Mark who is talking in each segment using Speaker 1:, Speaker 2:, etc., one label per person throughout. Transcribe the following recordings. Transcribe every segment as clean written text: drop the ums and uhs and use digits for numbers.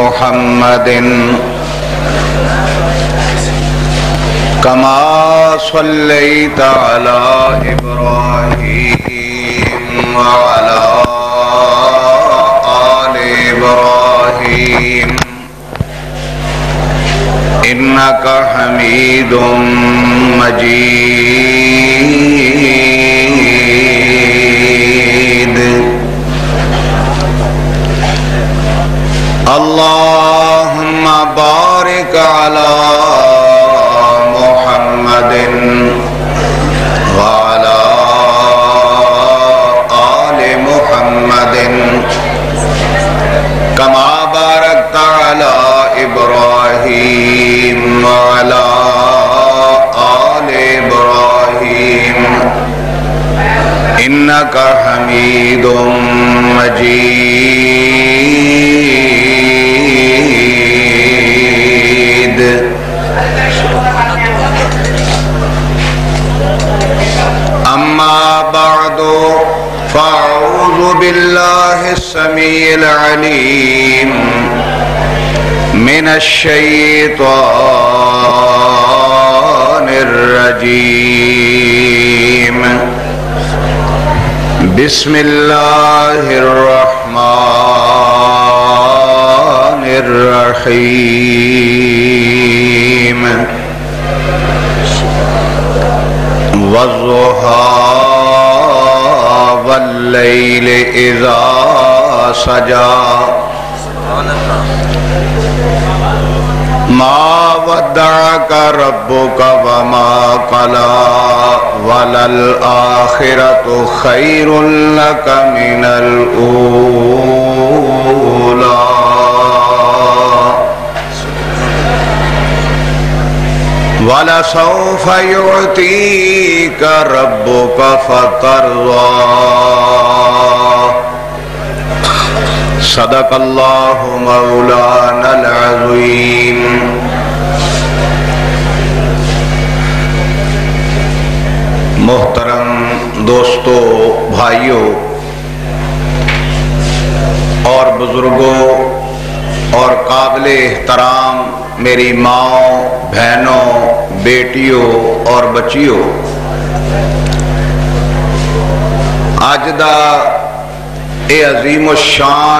Speaker 1: محمد كما صليت على إبراهيم وعلى آل إبراهيم إنك حميد مجيد اللهم بارك على محمد وعلى آل محمد كما باركت على إبراهيم وعلى آل إبراهيم إنك حميد مجيد أما بعد فأعوذ بالله السميع العليم من الشيطان الرجيم بسم الله الرحمن الرحيم والضحى والليل إذا سجى ما ودعك ربك وما قلى وللآخرة خير لك من الأولى وَلَسَوْفَ يُعْطِيكَ رَبُّكَ فَتَرْضَى صدق اللہ مولانا العظیم۔ محترم دوستو، بھائیوں اور بزرگوں اور قابل احترام میری ماؤں، بہنوں، بیٹیوں اور بچیوں، آج دا اے عظیم الشان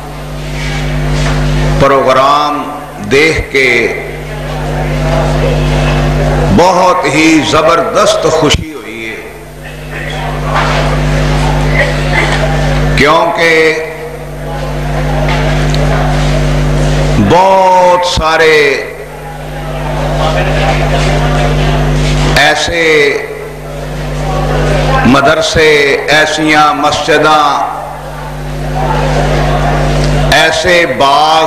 Speaker 1: پروگرام دیکھ کے بہت ہی زبردست خوشی ہوئی ہے، کیونکہ بہت سارے ایسے مدرسے، ایسیاں مسجداں، ایسے باغ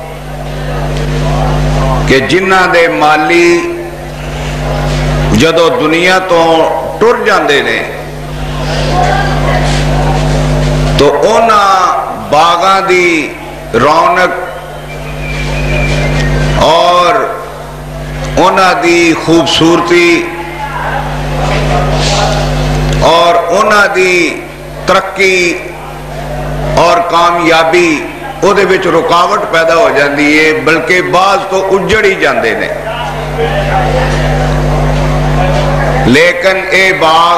Speaker 1: کہ جنہاں دے مالی جدو دنیا تو ٹر جاندے نے تو انہاں باغاں دی رونق اور انہاں دی خوبصورتی اور انہاں دی ترقی اور کامیابی او دے وچ رکاوٹ پیدا ہو جاندی ہے، بلکہ بعض تو اجڑ ہی جاندے نے۔ لیکن اے باغ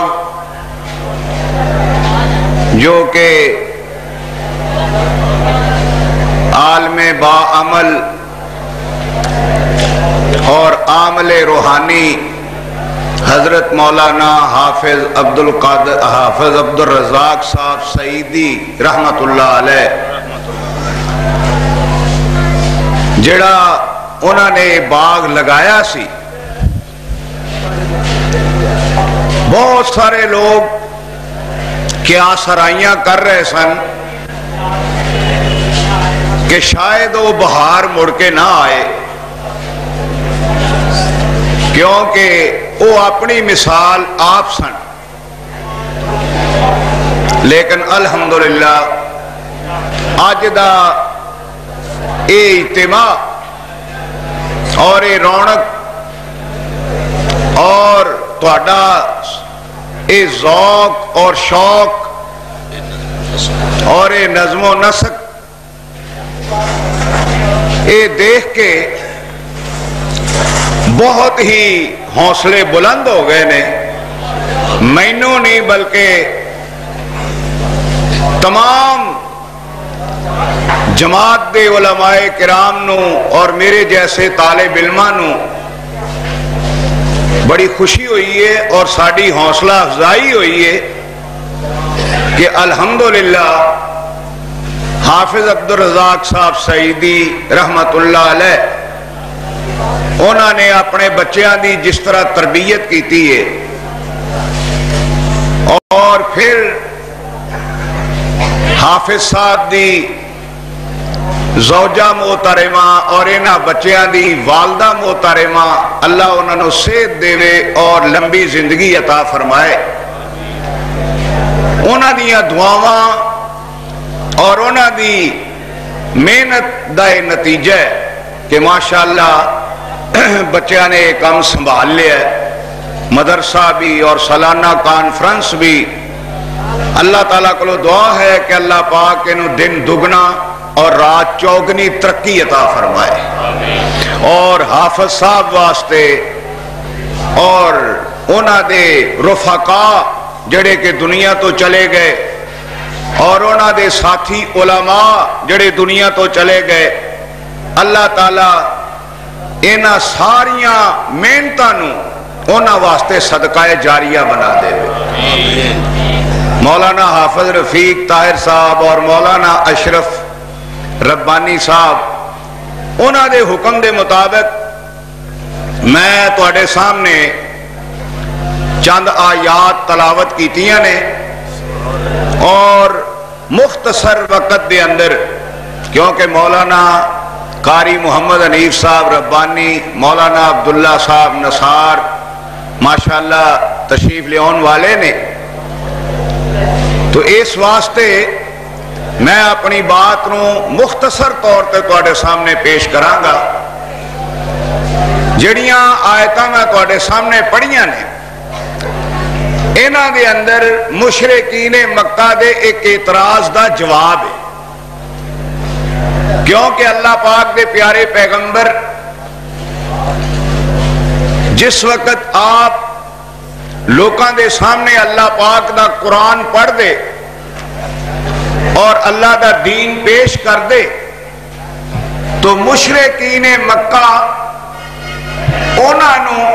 Speaker 1: جو کہ عالم با عمل اور عامل روحانی حضرت مولانا حافظ عبدالرزاق صاحب سعیدی رحمت اللہ علیہ، جڑا انہوں نے باغ لگایا سی، بہت سارے لوگ کیا سرائیاں کر رہے سن کہ شاید وہ بہار مڑ کے نہ آئے، کیونکہ وہ اپنی مثال آپ سن۔ لیکن الحمدللہ آج دا اے اجتماع اور اے رونق اور تہاڈا اے ذوق اور شوق اور اے نظم و نسق یہ دیکھ کے بہت ہی حوصلے بلند ہو گئے نے، مینوں نہیں بلکہ تمام جماعت دے علماء کرام نو اور میرے جیسے طالب علماں نو بڑی خوشی ہوئی ہے اور ساری حوصلہ افزائی ہوئی ہے کہ الحمدللہ حافظ عبدالرزاق صاحب سعیدی رحمت اللہ علیہ انہوں نے اپنے بچیاں دی جس طرح تربیت کیتی ہے اور پھر حافظ صاحب دی زوجہ محترمہ اور انہاں بچیاں دی والدہ محترمہ اللہ انہوں نے صحت دے اور لمبی زندگی عطا فرمائے، انہاں دیاں دعاواں اور انہاں دی محنت دا نتیجہ ہے کہ ماشاءاللہ بچیاں نے ایک کام سنبھال لیا ہے، مدرسہ بھی اور سالانہ کانفرنس بھی۔ اللہ تعالیٰ کو دعا ہے کہ اللہ پاک انہوں دن دگنا اور رات چوگنی ترقی عطا فرمائے، اور حافظ صاحب واسطے اور انہاں دے رفقاء جڑے کہ دنیا تو چلے گئے اور انہاں دے ساتھی علماء جڑے دنیا تو چلے گئے، اللہ تعالیٰ انہاں ساریاں محنتاں نو انہاں واسطے صدقہ جاریہ بنا دے۔ مولانا حافظ رفیق طاہر صاحب اور مولانا اشرف ربانی صاحب انہاں دے حکم دے مطابق میں تواڈے سامنے چند آیات تلاوت کیتیاں نے اور مختصر وقت دے اندر، کیونکہ مولانا قاری محمد حنیف صاحب ربانی، مولانا عبداللہ صاحب نصار ماشاءاللہ تشریف لے آن والے نے، تو اس واسطے میں اپنی بات نو مختصر طور تے تواڈے سامنے پیش کراں گا۔ جڑیاں آیتاں میں تواڈے سامنے پڑھیاں نے انہاں دے اندر مشرکین مکہ دے ایک اعتراض دا جواب ہے، کیونکہ اللہ پاک دے پیارے پیغمبر جس وقت آپ لوکاں دے سامنے اللہ پاک دا قرآن پڑھ دے اور اللہ دا دین پیش کر دے تو مشرکین مکہ انہاں نو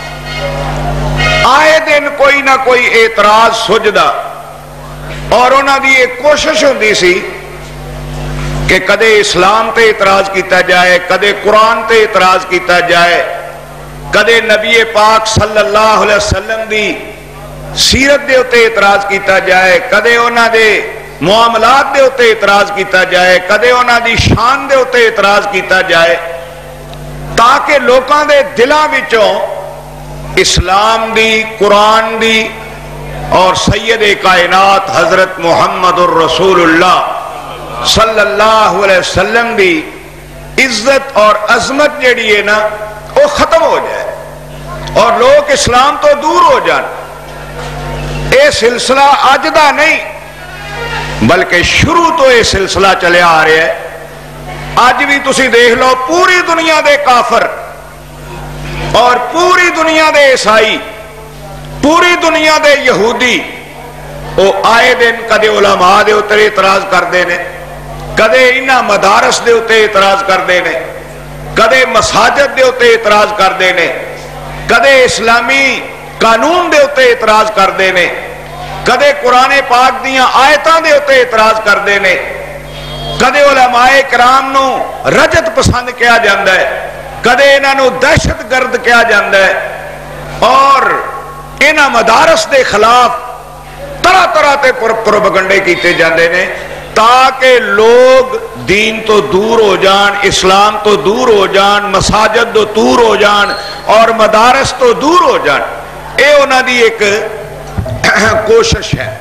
Speaker 1: آئے دن کوئی نہ کوئی اعتراض سجدہ، اور انہاں دی ایک کوشش ہوندی سی کہ کدے اسلام تے اعتراض کیتا جائے، کدے قرآن تے اعتراض کیتا جائے، کدے نبی پاک صلی اللہ علیہ وسلم دی سیرت دے اتے اعتراض کیتا جائے، کدے انہاں دے معاملات دے اتے اعتراض کیتا جائے، کدے انہاں دی شان دے اتے اعتراض کیتا جائے، تاکہ لوکاں دے دلاں وچوں اسلام دی، قرآن دی اور سید کائنات حضرت محمد الرسول اللہ صلی اللہ علیہ وسلم دی عزت اور عظمت جڑی ہے نا وہ ختم ہو جائے اور لوگ اسلام تو دور ہو جان۔ اے سلسلہ اج دا نہیں بلکہ شروع تو یہ سلسلہ چلے آ رہا ہے۔ آج بھی تسی دیکھ لو پوری دنیا دے کافر اور پوری دنیا دے عیسائی، پوری دنیا دے یہودی وہ آئے دن کدے علماء دے اتنے اعتراض کردے نے، کدے انہاں مدارس دے اتنے اعتراض کردے نے، کدے مساجد دے اتنے اعتراض کردے نے، کدے اسلامی قانون دے اتنے اعتراض کردے نے، کدے قرآن پاک دیاں آیتاں دے اتنے اعتراض کردے نے، کدے علماء کرام نو رجت پسند کیا جاندہ ہے، کدے انہاں نو دہشت گرد کیا جاندہ ہے، اور انہاں مدارس دے خلاف طرح طرح تے پروپیگنڈے کیتے جاندے نے تاکہ لوگ دین تو دور ہو جان، اسلام تو دور ہو جان، مساجد تو دور ہو جان اور مدارس تو دور ہو جان۔ اے انہاں دی ایک کوشش ہے،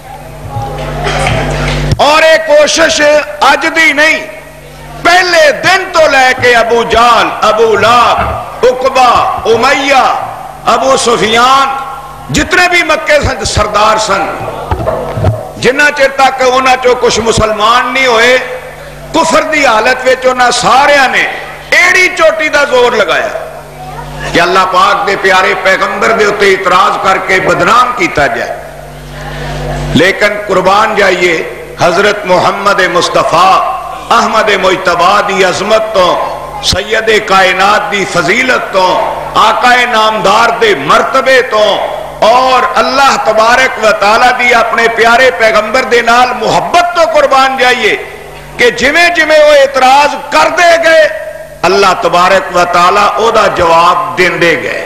Speaker 1: اور ایک کوشش اج دی نہیں، پہلے دن تو لے کے ابو جال، ابو لہب، عقبہ، امیہ، ابو سفیان جتنے بھی مکے سن سردار سن، جنہ چر تک انہاں چو کچھ مسلمان نہیں ہوئے، کفر دی حالت وچ انہاں ساریاں نے ایڑی چوٹی دا زور لگایا کہ اللہ پاک دے پیارے پیغمبر دے اتے اعتراض کر کے بدنام کیتا جائے. لیکن قربان جائیے حضرت محمد مصطفیٰ احمد مجتبی دی عظمت تو، سید کائنات دی فضیلت تو، آقا نامدار دے مرتبے تو، اور اللہ تبارک و تعالی دی اپنے پیارے پیغمبر دے نال محبت تو قربان جائیے کہ جمیں جمیں وہ اعتراض کر دے گئے اللہ تبارک و تعالی او دا جواب دین دے گئے.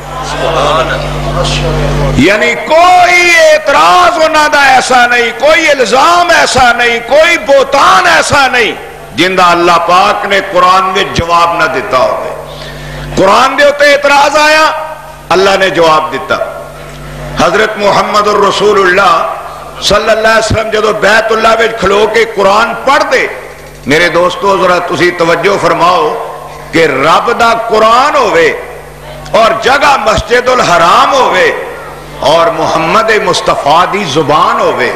Speaker 1: یعنی کوئی اعتراض انہاں دا ایسا نہیں، کوئی الزام ایسا نہیں، کوئی بہتان ایسا نہیں جن دا اللہ پاک نے قرآن میں جواب نہ دیتا ہوگا. قرآن دے ہوتے اعتراض آیا، اللہ نے جواب دیتا. حضرت محمد الرسول اللہ صلی اللہ علیہ وسلم جدو بیت اللہ میں کھلو کے قرآن پڑھ دے، میرے دوستو ذرا تسی توجہ فرماؤ کہ رب دا قرآن ہوئے اور جگہ مسجد الحرام ہوئے اور محمد مصطفیٰ دی زبان ہوئے،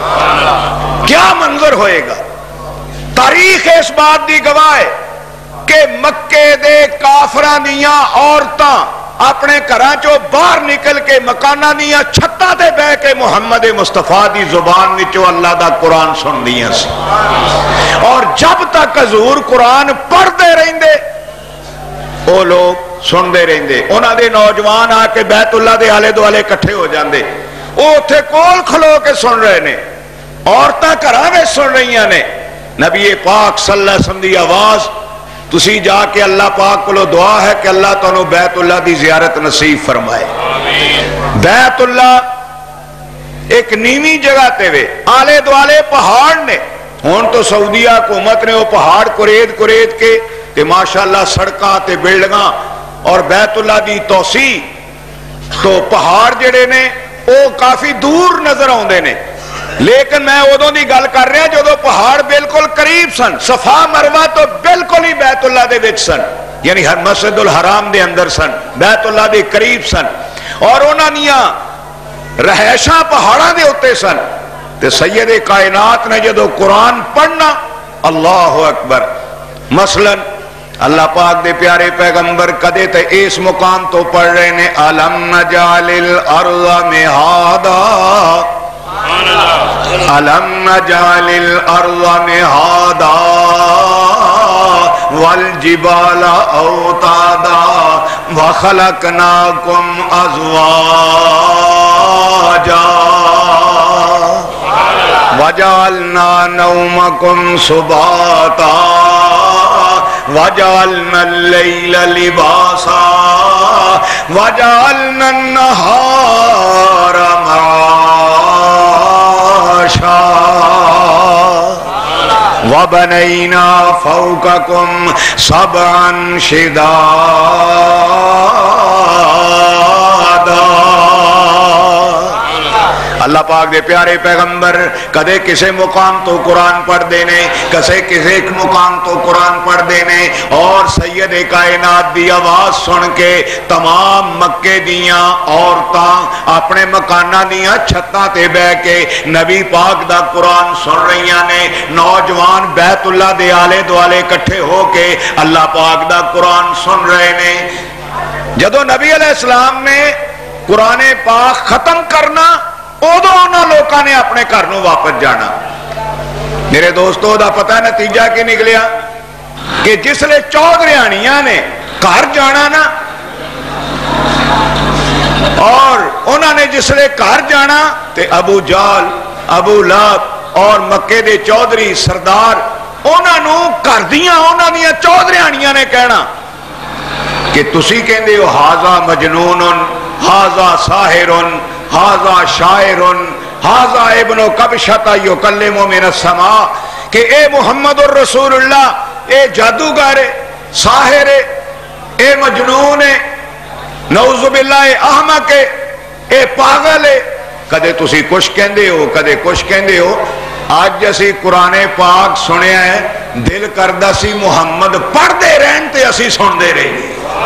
Speaker 1: کیا منظر ہوئے گا. تاریخ اس بات دی گواہ ہے کہ مکے دے کافران دیاں عورتاں اپنے گھراں چوں باہر نکل کے مکاناں دیاں چھتاں تے بہ کے محمد مصطفیٰ دی زبان وچوں اللہ دا قرآن سن دیاں سی. اور جب تک حضور قرآن پڑھتے رہندے وہ لوگ سنتے رہندے. انہاں دے نوجوان آ کے بیت اللہ دے آلے دوالے کٹھے ہو جاندے، وہ اتھے کول کھلو کے سن رہے نے، عورتاں گھراں وچ سن رہیاں نے. نبی پاک صلی اللہ علیہ وسلم دی آواز تسی جا کے اللہ پاک کو دعا ہے کہ اللہ تانوں بیت اللہ دی زیارت نصیب فرمائے. بیت اللہ ایک نیوی جگہ تے وے، آلے دوالے پہاڑ نے. ہون تو سعودیہ حکومت نے وہ پہاڑ کرید کے تے ماشاءاللہ سڑکاں تے بلڈنگاں اور بیت اللہ دی توسیع تو پہاڑ جڑے نے وہ کافی دور نظر آوندے نے. لیکن میں ادوں دی گل کر رہا جدو پہاڑ بالکل قریب سن، صفا مروہ تو بالکل ہی بیت اللہ دے وچ سن، یعنی ہر مسجد الحرام دے اندر سن، بیت اللہ دے قریب سن، اور انہاں دیاں رہائشاں پہاڑاں دے اوتے سن. تے سید کائنات نے جدو قرآن پڑھنا، اللہ اکبر، مثلا اللہ پاک دے پیارے پیغمبر کدے تے اس مقام تو پڑھ رہے نے الم نجعل الارض مہادا، الم نجعل الارض مہادا والجبال اوتادا وخلقناکم ازواجا وجعلنا نومکم سباتا وجعلنا اللیل لباسا وجعلنا النہار معاشا وبنینا فوقکم سبعا شدادا. اللہ پاک دے پیارے پیغمبر کدے کسے مقام تو قرآن پڑھ دینے، کسے مقام تو قرآن پڑھ دینے، اور سید کائنات دی آواز سن کے تمام مکے دیاں عورتاں اپنے مکانہ دیاں چھتاں تے بہ کے نبی پاک دا قرآن سن رہیاں نے. نوجوان بیت اللہ دے آلے دوالے کٹھے ہو کے اللہ پاک دا قرآن سن رہے نے. جدو نبی علیہ السلام نے قرآن پاک ختم کرنا، ادو انہاں لوکاں نے اپنے گھر نوں واپس جانا. میرے دوستو دا پتہ نتیجہ کی نکلیا کہ جس لے چودھریانیاں نے گھر جانا نا، اور انہاں نے جس لے گھر جانا تے ابو جہل، ابو لہب اور مکے دے چودھری سردار انہاں نوں گھر دیاں انہاں دیاں چودھریانیاں نے کہنا کہ تسی کہندے ہو ہاذا مجنون، ہاذا ساحر، ہاذا شاعر، ہاذا ابن کبشۃ یکلم من السماء، کہ اے محمد الرسول اللہ اے جادوگر ہے، ساحر ہے، اے مجنون ہے، نعوذ باللہ احمق ہے، اے پاگل ہے. کدے تسی کچھ کہندے ہو، کدے کچھ کہندے ہو. آج اسی قرآن پاک سنیا ہے، دل کردہ سی محمد پڑھ دے رہن تے اسی سن دے رہے.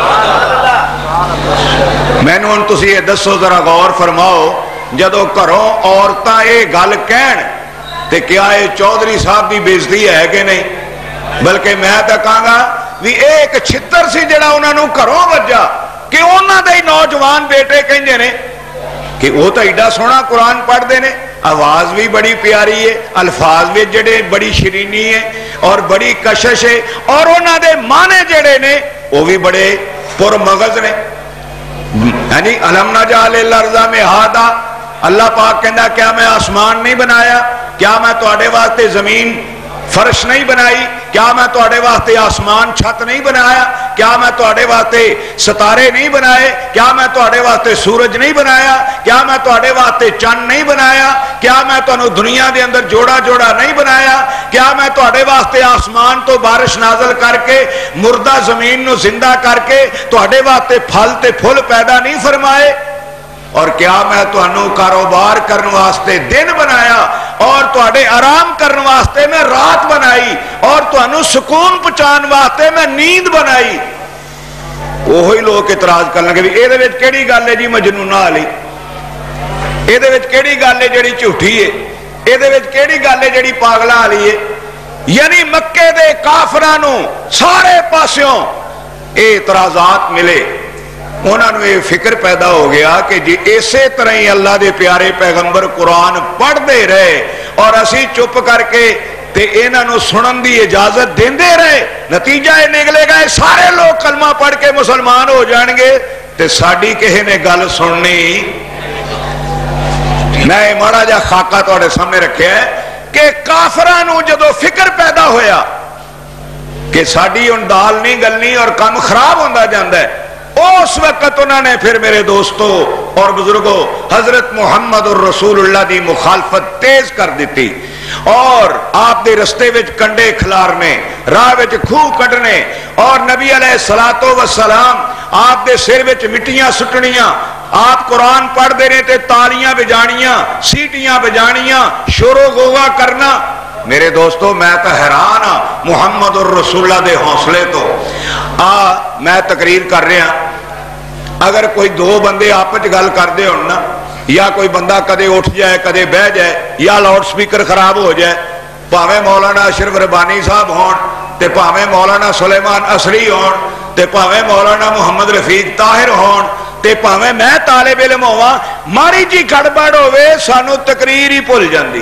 Speaker 1: میں نے ان تسی یہ دسو ذرا غور فرماؤ، جدو گھروں عورتاں یہ گل کہن تے کیا یہ چودھری صاحب دی بےزتی ہے کہ نہیں؟ بلکہ میں تو کہاں گا بھی ایک چھتر سی جڑا انہوں نے گھروں وجا کہ انہوں دے نوجوان بیٹے کہندے نے کہ وہ تو ایڈا سونا قرآن پڑھتے ہیں، آواز بھی بڑی پیاری ہے، الفاظ بھی جڑے بڑی شرینی ہے اور بڑی کشش ہے، اور انہوں دے معنی جڑے نے وہ بھی بڑے پر مغز نے. یعنی علم نجعل الارض مہادا، اللہ پاک کہندا کیا میں آسمان نہیں بنایا، کیا میں تواڈے واسطے زمین فرش نہیں بنائی، کیا میں تواڈے واسطے آسمان چھت نہیں بنایا، کیا میں تواڈے واسطے ستارے نہیں بنائے، کیا میں تواڈے واسطے سورج نہیں بنایا، کیا میں تواڈے واسطے چند نہیں بنایا، کیا میں تانوں دنیا دے اندر جوڑا جوڑا نہیں بنایا، کیا میں تواڈے واسطے آسمان تو بارش نازل کر کے مردہ زمین نو زندہ کر کے تواڈے واسطے پھل تے پھل پیدا نہیں فرمائے، اور کیا میں تانوں کاروبار کرن واسطے دن بنایا اور تواڈے آرام کرن واسطے میں رات بنائی اور تانوں سکون پہنچان واسطے میں نیند بنائی. وہی لوگ اعتراض کرن لگے بھی اے دے وچ کیڑی گل ہے جی مجنوناں والی، اے دے وچ کیڑی گل ہے جڑی جھوٹھی ہے، اے دے وچ کیڑی گل ہے جڑی پاگلاں والی ہے. یعنی مکے دے کافراں نوں سارے پاسیوں اے اعتراضات ملے. انہوں نے یہ فکر پیدا ہو گیا کہ جی اسی طرح ہی اللہ دے پیارے پیغمبر قرآن پڑھ دے رہے اور اسی چپ کر کے تے انہاں نوں سنن دی اجازت دیندے رہے، نتیجہ یہ نکلے گا سارے لوگ کلمہ پڑھ کے مسلمان ہو جان گے تے ساڈی کہے نے گل سننی. میں ماڑا جا خاکہ تواڈے سامنے رکھیا ہے کہ کافراں نوں جدوں فکر پیدا ہویا کہ ساڈی ہن دال نہیں گلنی اور کام خراب ہوندا جاندا ہے، اس وقت انہوں نے پھر میرے دوستوں اور بزرگوں حضرت محمد الرسول اللہ دی مخالفت تیز کر دیتی اور آپ دے رستے وچ کنڈے کھلارنے، راہ وچ کھوہ کڈنے اور نبی علیہ السلام آپ دے سر وچ مٹیاں سٹنیاں، آپ قرآن پڑھ دے رہے تے تالیاں بجانیاں، سیٹیاں بجانیاں، شور و غوغا کرنا. میرے دوستو میں تو حیران ہاں محمد الرسول اللہ دے حوصلے تو. میں تقریر کر رہا، اگر کوئی دو بندے آپس گل کرتے ہون نا، یا کوئی بندہ کدے اٹھ جائے کدے بہ جائے یا لاؤڈ سپیکر خراب ہو جائے، پاویں مولانا اشرف ربانی صاحب ہون تے پاویں مولانا سلیمان اصری ہون تے پاویں مولانا محمد رفیق طاہر ہون تے پاویں میں طالب علم ہوا، ماری جی گڑبڑ ہوئے سانو تقریر ہی بھول جاندی،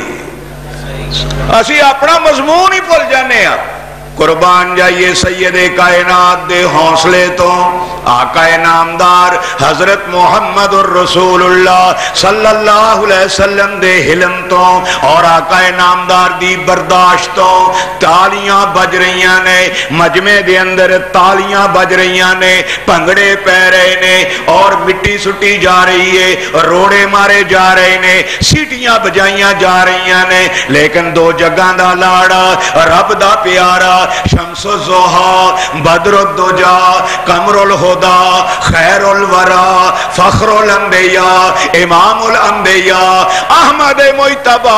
Speaker 1: اسی اپنا مضمون ہی بھول جانے ہاں. قربان جائیے سید کائنات دے حوصلے تو، آقا نامدار حضرت محمد الرسول اللہ صلی اللہ علیہ وسلم دے حلم تو اور آقا نامدار دی برداشت تو. تالیاں بج رہیاں نے مجمع دے اندر، تالیاں بج رہیاں نے، پنگڑے پہ رہے نے اور مٹی سٹی جا رہی ہے، روڑے مارے جا رہے نے، سیٹیاں بجائیاں جا رہیاں نے. لیکن دو جگہ دا لاڑا رب دا پیارا شمس الضحیٰ بدر الدجا قمر الہدی خیر الورا فخر الانبیاء امام الانبیاء احمد مجتبی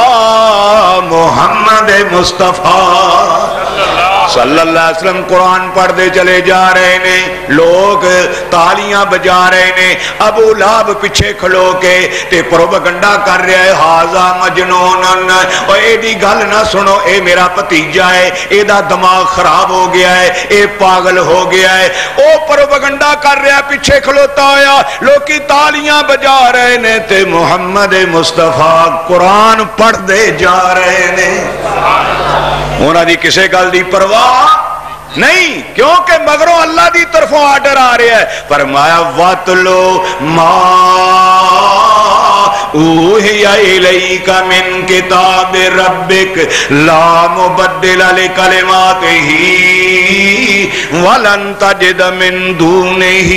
Speaker 1: محمد مصطفیٰ صلی اللہ علیہ وسلم قرآن پڑھ دے چلے جا رہے نے، لوگ تالیاں بجا رہے نے. ابو لہب پیچھے کھلو کے تے پروپیگنڈا کر رہا ہے ہاذا مجنون، اور اے دی گل نہ سنو، اے میرا بھتیجا ہے، اے دا دماغ خراب ہو گیا ہے، اے پاگل ہو گیا ہے. او پروپیگنڈا کر رہا پیچھے کھلوتا ہویا، لوکی تالیاں بجا رہے نے تے محمد مصطفیٰ قرآن پڑھ دے جا رہے نے. انہاں دی کسے گل دی پرواہ نہیں، کیونکہ مگروں اللہ دی طرفوں آرڈر آ رہا ہے. فرمایا وَاتْلُ مَا أُوحِيَ إِلَيْكَ مِنْ كِتَابِ رَبِّكَ لَا مُبَدِّلَ لِكَلِمَاتِهِ وَلَن تَجِدَ مِن دُونِهِ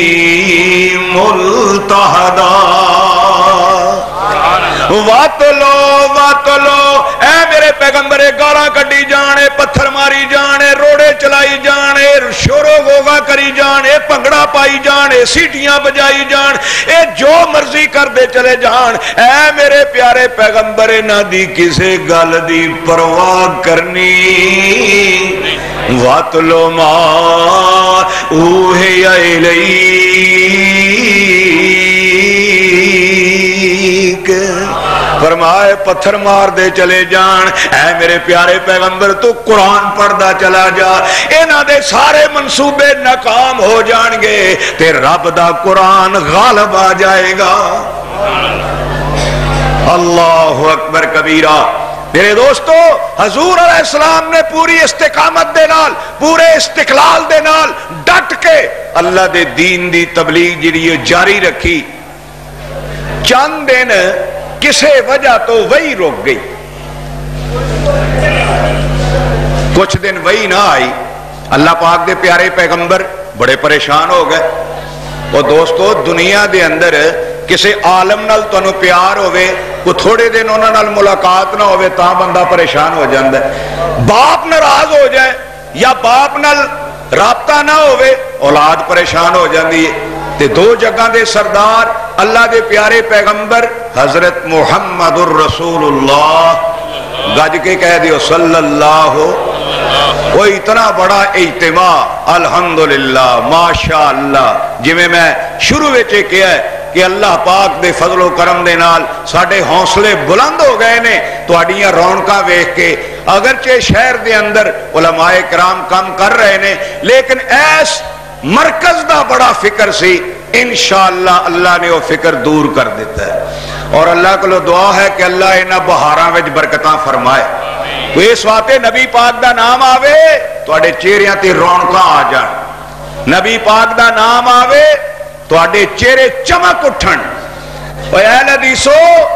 Speaker 1: مُلْتَحَدًا. وَاتْلُ اے میرے پیغمبر گالاں کڈی جانے، پتھر ماری جانے، روڑے چلائی جانے، شور و غوغا کری جانے، پنگڑا پائی جانے، سیٹیاں بجائی جان، اے جو مرضی کر دے چلے جان. اے میرے پیارے پیغمبر نہ دی کسے گل دی پرواہ کرنی. وَاتْلُ مَا أُوحِيَ إِلَيْكَ فرمائے پتھر مار دے چلے جان، اے میرے پیارے پیغمبر تو قرآن پڑھدا چلا جا، انہاں دے سارے منصوبے ناکام ہو جان گے تے رب دا قرآن غالب آ جائے گا۔ اللہ اکبر کبیرہ۔ میرے دوستو، حضور علیہ السلام نے پوری استقامت دے نال، پورے استقلال دے نال ڈٹ کے اللہ دے دین دی تبلیغ جڑی جاری رکھی۔ چند دن کسے وجہ تو وہی رک گئی، کچھ دن وہی نہ آئی، اللہ پاک دے پیارے پیغمبر بڑے پریشان ہو گئے۔ وہ دوستو، دنیا دے اندر کسے عالم نال تانوں پیار ہوئے، کو تھوڑے دن انہاں نال ملاقات نہ ہوئے تاں بندہ پریشان ہو جاندا ہے۔ باپ ناراض ہو جائے یا باپ نال رابطہ نہ ہوئے اولاد پریشان ہو جاندی ہے۔ تے دو جگہ دے سردار اللہ دے پیارے پیغمبر حضرت محمد الرسول اللہ، گج کے کہہ دیو صلی اللہ، وہ اتنا بڑا اجتماع الحمدللہ ماشاءاللہ، جی میں شروع وچے کیا ہے کہ اللہ پاک دے فضل و کرم دے نال ساڑھے حوصلے بلند ہو گئے نے تواڈیاں رونقاں ویکھ کے۔ اگرچہ شہر دے اندر علماء کرام کام کر رہے نے، لیکن ایس مرکز دا بڑا فکر سی، انشاءاللہ اللہ نے وہ فکر دور کر دیتا ہے۔ اور اللہ کو دعا ہے کہ اللہ انہاں بہاراں وچ برکتاں فرمائے۔ تو اس واسطے نبی پاک دا نام آوے تواڈے چہریاں تے رونقاں آ جان، نبی پاک دا نام آوے تواڈے چہرے چمک اٹھن۔ اوے اہل حدیثو،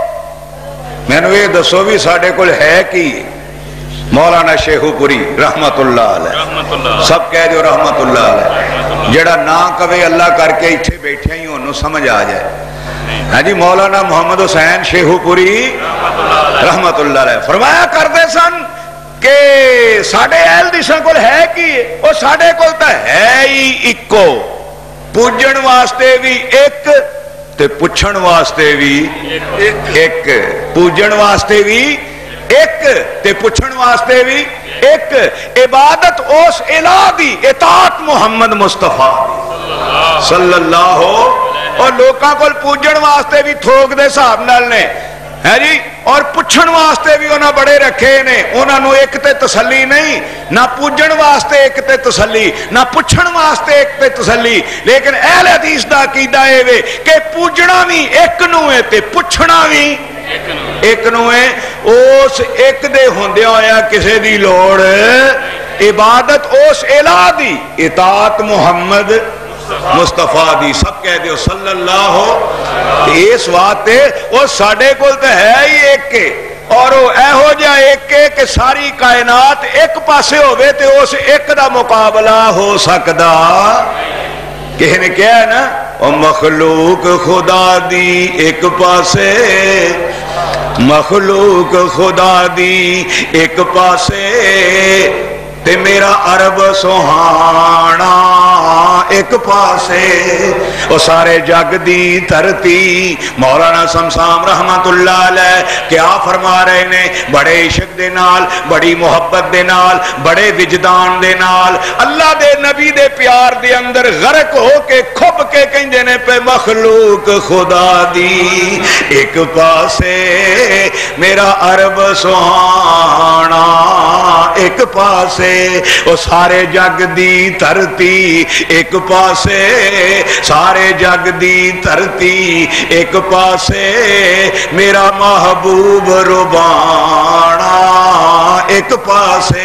Speaker 1: مینوں یہ دسو بھی ساڈے کول ہے کی؟ مولانا شیخو پوری رحمت اللہ علیہ، سب کہہ دیو رحمت اللہ علیہ، جڑا نا کہے اللہ کر کے اتھے بیٹھے ہی انہوں سمجھ آ جائے۔ ہاں جی، مولانا محمد حسین شیخو پوری رحمت اللہ علیہ فرمایا کرتے سن کہ ساڈے اہل حدیثاں کول ہے کی؟ وہ ساڈے کول تے ہے ہی اکو، پوجن واسطے بھی ایک تے پچھن واسطے بھی ایک، پوجن واسطے بھی ایک تے پچھن واسطے بھی ایک، عبادت اس الہ دی، اطاعت محمد مصطفیٰ صلی اللہ ہو، اور لوکاں کول پوجن واسطے بھی تھوک دے صاحب نال نے ہے جی، اور پچھن واسطے بھی انہاں بڑے رکھے نے، انہاں نو ایک تے تسلی نہیں، نہ پوجن واسطے ایک تے تسلی، نہ پچھن واسطے ایک تے تسلی۔ لیکن اہل حدیث دا عقیدہ اے وے کہ پوجنا بھی ایک نو ہے تے پچھنا بھی ایک نو ہے، اس ایک دے ہوندے ہویا کسے دی لوڑ، عبادت اس الہ دی، اطاعت محمد مصطفیٰ دی، سب کہہ دیو صلی اللہ ہو۔ اس واسطے وہ ساڈے کول تے ہے ہی ایک کے، اور وہ ایہو جا ایک کے کہ ساری کائنات ایک پاسے ہوئے تے اس ایک دا مقابلہ ہو سکدا؟ کہنے نے کیا ہے نا، اور مخلوق خدا دی ایک پاسے، مخلوق خدا دی ایک پاسے تے میرا عرب سہانا ایک پاسے، وہ سارے جگ دی دھرتی۔ مولانا شمشام رحمت اللہ علیہ کیا فرما رہے نے؟ بڑے عشق دے نال، بڑی محبت دے نال، بڑے وجدان دے نال اللہ دے نبی دے پیار دے اندر غرق ہو کے کھب کے کہندے نے پہ مخلوق خدا دی ایک پاسے میرا عرب سہانا ایک پاسے، وہ سارے جگ دی دھرتی ایک پاسے، سارے جگ دی دھرتی ایک پاسے میرا محبوب ربانا ایک پاسے،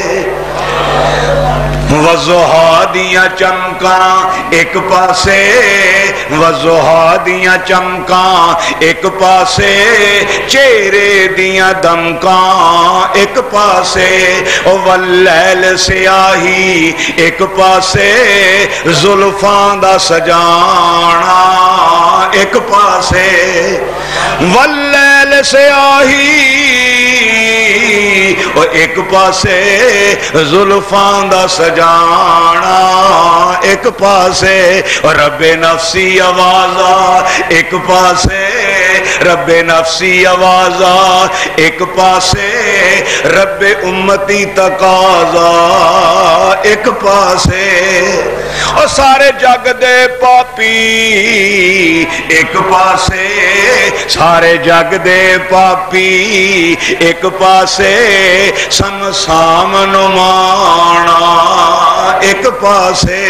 Speaker 1: وضحا دیاں چمکاں ایک پاسے، وضحا دیاں چمکاں ایک پاسے، چہرے دیاں دمکاں ایک پاسے، واللیل سیاہی ایک پاسے، زلفاں دا سجانا ایک پاسے، واللیل سیاہی ایک پاسے، زلفاں دا سجانا ایک پاسے، رب نفسی آوازا ایک پاسے، رب نفسی آوازا ایک پاسے، رب امتی تقاضا ایک پاسے، اور سارے جگ دے پاک पापी एक पासे सारे जग दे पापी एक पासे समसाम नुमाना एक पासे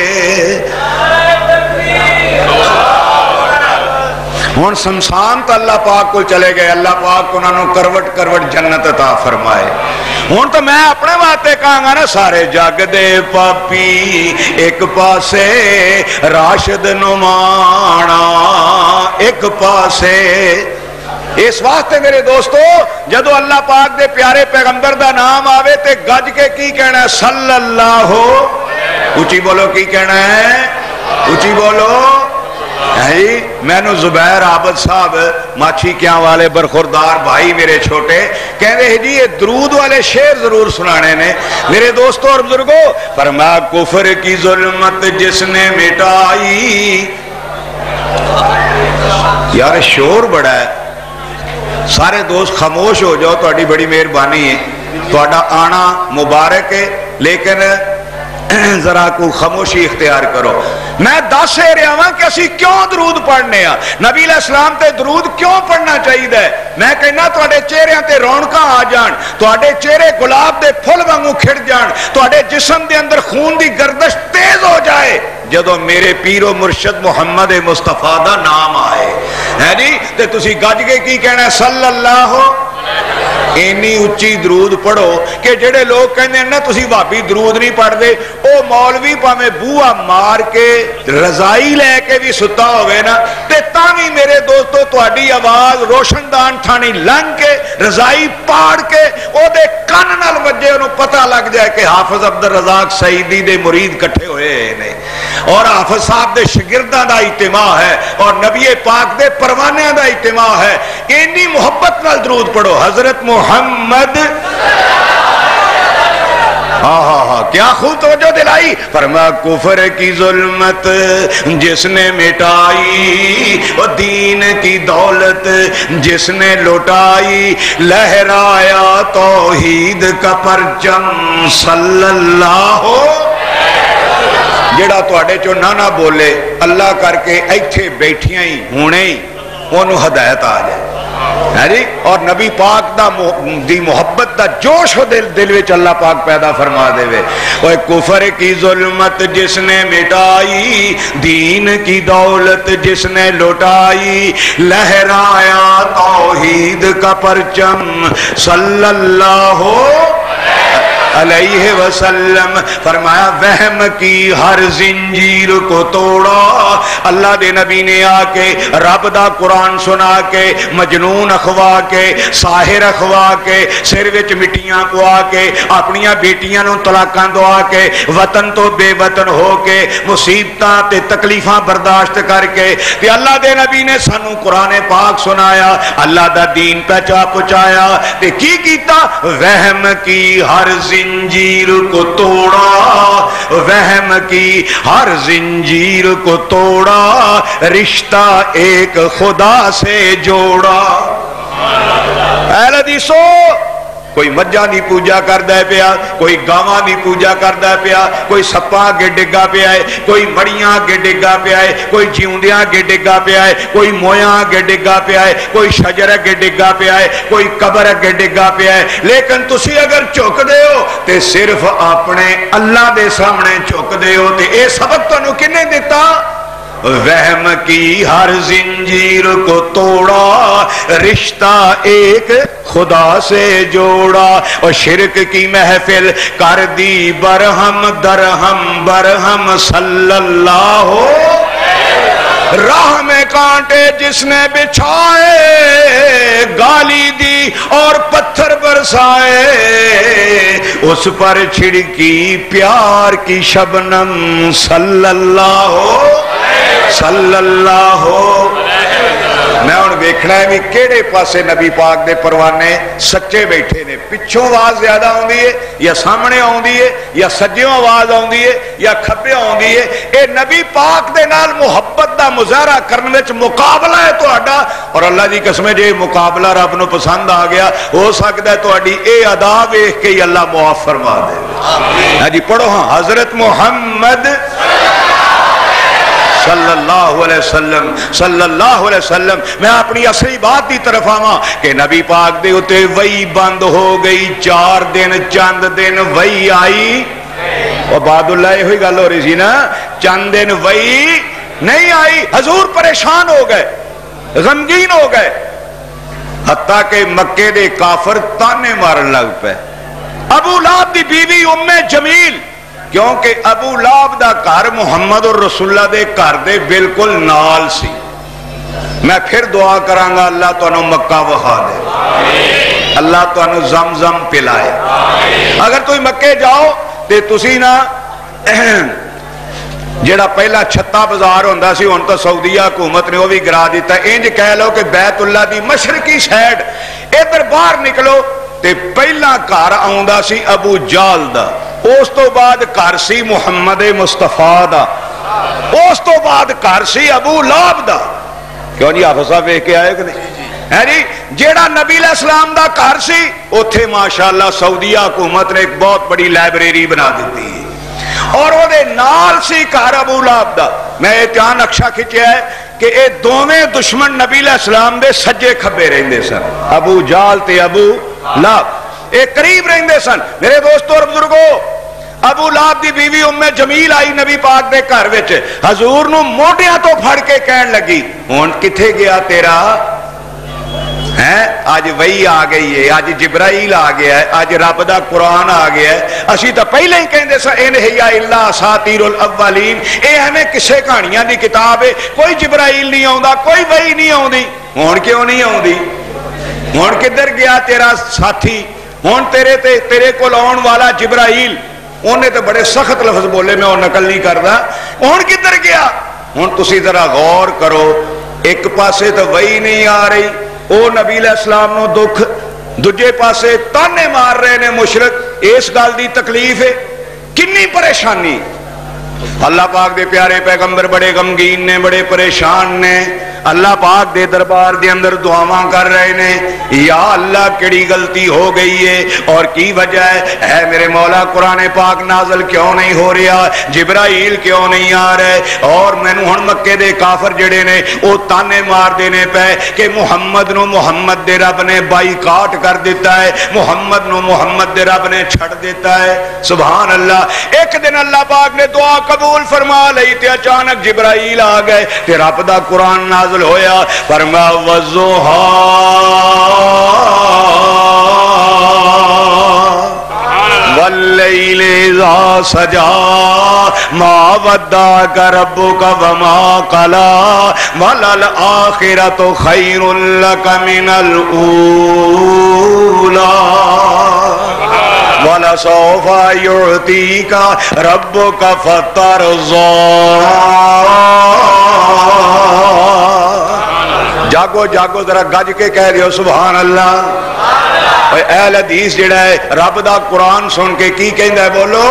Speaker 1: हुण शमशान तो अल्लाह पाक को चले गए अल्लाह पाक उन्होंने करवट करवट जन्नत अता फरमाए हुण तो मैं अपने वास्ते कहांगा ना सारे जग दे पापी एक पासे राशिद नुमाना एक पासे इस वास्ते मेरे दोस्तों जदों अल्लाह पाक दे प्यारे पैगंबर दा नाम आवे ते गज के की कहना है सल्लल्लाहु ऊंची बोलो की कहना है ऊंची बोलो मैनू जुबैर आबद साहब माछी क्या वाले बरखुरदार भाई मेरे छोटे कहते हैं जी ये दरूद वाले शेर जरूर सुनाने ने मेरे दोस्तों और बुजुर्गों फरमाया कुफर की जुल्मत जिसने मिटाई यार शोर बड़ा है सारे दोस्त खामोश हो जाओ तुहाडी बड़ी मेहरबानी है तुहाडा आना मुबारक है लेकिन जरा को खामोशी इख्तियार करो मैं दस रहा वां कि असी क्यों दरूद पढ़ने आ नबी अलैहिस्सलाम ते दरूद क्यों पढ़ना चाहिए मैं कहना तुहाडे चेहरिਆਂ ते रौनकां आ जान तुहाडे चेहरे गुलाब दे फुल वांगू खिड़ जान तुहाडे जिस्म दे अंदर खून दी गर्दिश तेज हो जाए जदों मेरे पीरो मुर्शद मुहम्मद मुस्तफा दा नाम आए है जी ते तुसी गज के की कहना सल्लल्लाहु इन्नी उच्ची दरूद पढ़ो कि जेडे लोग कहते ना तुसी भाभी दरूद नहीं पढ़ते ओ मौलवी भावे बूहा मार के रजाई लैके भी सुता होवे ना ते तावी मेरे दोस्तों तुहाडी आवाज रोशनदान थानी लंघ के रजाई पाड़ के ओदे कान नाल वजे उन्हें पता लग जाए कि हाफिज अब्दुल रज़ाक सईदी दे मुरीद इकट्ठे होए ने और हाफिज साहब दे शागिर्दां दा इज्तिमा है और नबी पाक दे परवानियां दा इज्तिमा है इन्नी मुहब्बत नाल दरूद पढ़ो हजरत मोहम्मद क्या खूब तवज्जो दिलाई फरमा कुफर की जुल्मत जिसने मिटाई और दीन की दौलत जिसने लुटाई लहराया तौहीद का परचम सल्लल्लाहु जेड़ा तुहाडे चो ना बोले अल्लाह करके इत्थे बैठियां ही हुणे ही ओनू हदायत आ जाए है जी और नबी पाक दा दी मोहब्बत दा जोश दिल विच अल्लाह पाक पैदा फरमा देवे ओए कुफर की जुल्मत जिसने मिटाई दीन की दौलत जिसने लुटाई लहराया तौहीद का परचम सल्लल्लाहु अलैहि वसल्लम फरमाया वहम की हर जिंजीर को तोड़ा अल्लाह दे नबी ने आके रब दा कुरान सुना के मजनून अखवा के साहिर अखवा के सिर विच मिट्टियां पवा के अपनियां बेटियां नूं तलाकां दवा के वतन तो बेवतन हो के मुसीबतां ते तकलीफां बर्दाश्त करके ते अल्लाह दे नबी ने सानू कुरान पाक सुनाया अल्लाह दा दीन पहुंचा पहुंचाया ते की कीता वहम की हर जिंजीर को तोड़ा वहम की हर जिंजीर को तोड़ा रिश्ता एक खुदा से जोड़ा हदीसो कोई मज्जां दी पूजा करदा है पिया कोई गावां दी पूजा करदा है पिया कोई सप्पां अगे डिग्गा पिया है कोई मड़ियां अगे डिग्गा पिया है कोई जिउंदियां अगे डिग्गा पिया है कोई मोयां अगे डिग्गा पिया है कोई शजर अगे डिग्गा पिया है कोई कबर अगे डिग्गा पिया है लेकिन तुसी अगर झुकदे हो ते सिर्फ अपने अल्लाह दे सामने झुकदे हो ते इह सबक तुहानूं किन्ने दित्ता वहम की हर जिंजीर को तोड़ा रिश्ता एक खुदा से जोड़ा और शिरक की महफिल कर दी बरहम दरहम बरहम सल्लल्लाहु राह में कांटे जिसने बिछाए गाली दी और पत्थर बरसाए उस पर छिड़की प्यार की शबनम सल्लल्लाहु सल्लल्लाहु मैं हुण वेखना है भी केड़े पासे नबी पाक दे परवाने सच्चे बैठे ने पिछों आवाज ज्यादा आउंदी है या सामने आउंदी है या सज्जियों आवाज आउंदी है या खब्बे आउंदी है ये नबी पाक दे नाल मुहब्बत दा मुजाहरा करन विच मुकाबला है तुहाडा और अल्लाह दी कसम जे मुकाबला रब नूं पसंद आ गया हो सकदा है तुहाडी ए अदा वेख के ही अल्लाह मुआफ फरमा दे आमीन हां जी पढ़ो हां हजरत मुहम्मद صلی اللہ علیہ وسلم صلی اللہ علیہ وسلم. میں اپنی اصلی بات دی طرف آواں کہ نبی پاک دے اتے وہی بند ہو گئی. 4 دن چند دن وہی آئی. عباد اللہ یہ ہوئی گل ہو رہی سی نا, چند دن وہی نہیں آئی. حضور پریشان ہو گئے, غمگین ہو گئے, حتیٰ کہ مکے دے کافر تانے مارن لگ پے. ابو لہب دی بیوی ام جمیل, کیونکہ ابو لہب دا گھر محمد اور رسول اللہ دے گھر دے بالکل نال سی. میں پھر دعا کرانگا اللہ تو انہوں مکہ وہا دے, اللہ تو انہوں زمزم پلائے. اگر توی مکے جاؤ تے تسی نا جڑا پہلا چھتا بازار ہوندا سی ہن تو سعودیہ حکومت نے وہ بھی گرا دیتا. انج کہہ لو کہ بیت اللہ دی مشرقی سائیڈ ادھر باہر نکلو تے پہلا گھر آوندا سی ابو جال دا, اس تو بعد گھر سی محمد مصطفیٰ دا, اس تو بعد گھر سی ابو لہب دا. کیوں جی حافظ صاحب ویکھ کے آئے کہ نہیں ہے جی. جیڑا نبی علیہ السلام دا گھر سی اوتھے ماشاءاللہ سعودیہ حکومت نے ایک بہت بڑی لائبریری بنا دیتی ہے, اور وہ دے نال سی گھر ابو لہب دا. میں اتنا نقشہ کھچیا ہے کہ اے دوویں دشمن نبی علیہ السلام دے سجے کھبے رہندے سن, ابو جال تے ابو لہب, اے قریب رہندے سن. میرے دوستو اور بزرگو, ابو لہب دی بیوی ام جمیل آئی نبی پاک دے گھر وچ, حضور نو موٹیاں تو پھڑ کے کہن لگی ہن کتھے گیا تیرا ہے؟ آج وہی آ گئی ہے, آج جبرائیل آ گیا ہے, آج رب دا قرآن آ گیا ہے. اسی تو پہلے ہی کہندے سا ان ہیا الا اساطیر الاولین, اے ہمیں کسے کہانیاں دی کتاب ہے, کوئی جبرائیل نہیں آوندا, کوئی وہی نہیں آوندی. ہن کیوں نہیں آوندی؟ ہن کدھر گیا تیرا ساتھی؟ ہن تیرے کول آن والا جبرائیل, انہیں تو بڑے سخت لفظ بولے, میں وہ نقل نہیں کردا. ہن کدھر گیا؟ ہن تسی ذرا غور کرو, ایک پاسے تو وہی نہیں آ رہی, او نبی علیہ السلام نو دکھ, دوجے پاسے تانے مار رہے نے مشرک. اس گل دی تکلیف ہے, کنی پریشانی. اللہ پاک دے پیارے پیغمبر بڑے غمگین نے, بڑے پریشان نے. اللہ پاک دے دربار دے اندر دعاواں کر رہے نے, یا اللہ کیڑی غلطی ہو گئی ہے اور کی وجہ ہے؟ اے میرے مولا قرآن پاک نازل کیوں نہیں ہو رہا, جبرائیل کیوں نہیں آ رہے؟ اور میں نو ہن مکے دے کافر جڑے نے او تانے مار دینے پے کہ محمد نو محمد دے رب نے بائیکاٹ کر دیتا ہے, محمد نو محمد دے رب نے چھڑ دیتا ہے. سبحان اللہ. ایک دن اللہ پاک نے دعا قبول فرما لئی تے اچانک جبرائیل آ گئے تے رب دا قرآن نازل ہویا. فرما وضحا واللیل اذا سجا ما ودعک ربک وما قلا وللآخرۃ خیر لک من الاولی وَلَسَوْفَ يُعْتِيكَ رَبُّكَ فَتَرْضَى. جاگو جاگو ذرا گج کے کہہ رہے ہو سبحان اللہ. اہل حدیث جڑا ہے رب دا قرآن سن کے کی کہندا ہے؟ بولو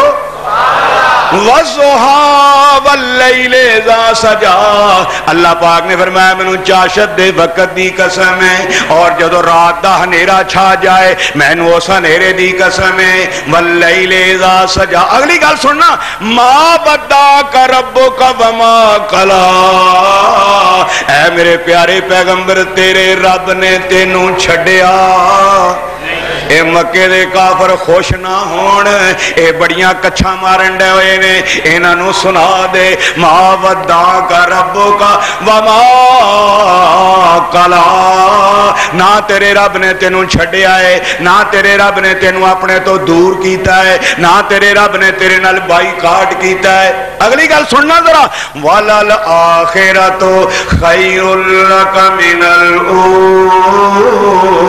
Speaker 1: وَالضُّحَىٰ وَاللَّيْلِ اِذَا سَجَا. اللہ پاک نے فرمایا مینوں چاشت دے وقت دی قسم ہے, اور جدو رات دا ہنیرا چھا جائے مینوں اس ہنیرے دی قسم ہے. وَاللَّيْلِ اِذَا سَجَا. اگلی گل سننا, مَا وَدَّعَكَ رَبُّكَ وَمَا قَلَا. اے میرے پیارے پیغمبر تیرے رب نے تینوں چھڈیا. اے مکے دے کافر خوش نہ ہون, اے بڑیاں کچھا مارن ڈے ہوئے نے, انہاں نو سنا دے ما ودعک ربک وما قلا. نہ تیرے رب نے تینوں چھڈیا ہے, نہ تیرے رب نے تینوں اپنے تو دور کیتا ہے, نہ تیرے رب نے تیرے نال بائیکاٹ کیتا ہے. اگلی گل سننا ذرا, وَلَلْآخِرَةُ خَيْرٌ لَكَ مِنَ الْأُولَىٰ.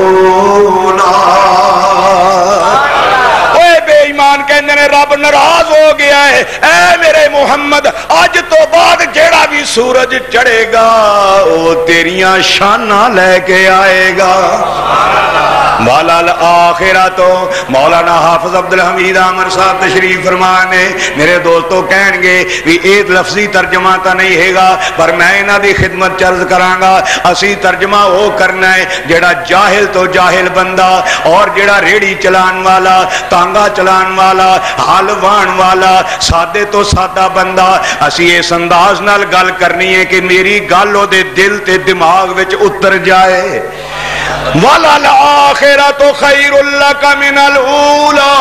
Speaker 1: بے ایمان کہندے نے رب ناراض ہو گیا ہے. اے میرے محمد اج تو بعد جیڑا بھی سورج چڑھے گا وہ تیریاں شاناں لے کے آئے گا. وَلَلْآخِرَةُ. مولانا حافظ عبدالحمید عامر صاحب تشریف فرمانے. میرے دوستو کہیں گے بھی ایک لفظی ترجمہ تا نہیں ہے گا, پر میں انہاں دی خدمت چرز کرانگا. اسی ترجمہ وہ کرنا ہے جیڑا جاہل تو جاہل بندہ اور جیڑا ریڑی چلان والا, تانگا چلان والا, والا حال وان والا سادے تو سادہ بندہ اسی اس انداز نال گل کرنی ہے کہ میری گل او دے دل تے دماغ وچ اتر جائے وَلَلْآخِرَةُ خَيْرٌ لَكَ مِنَ الْأُولَى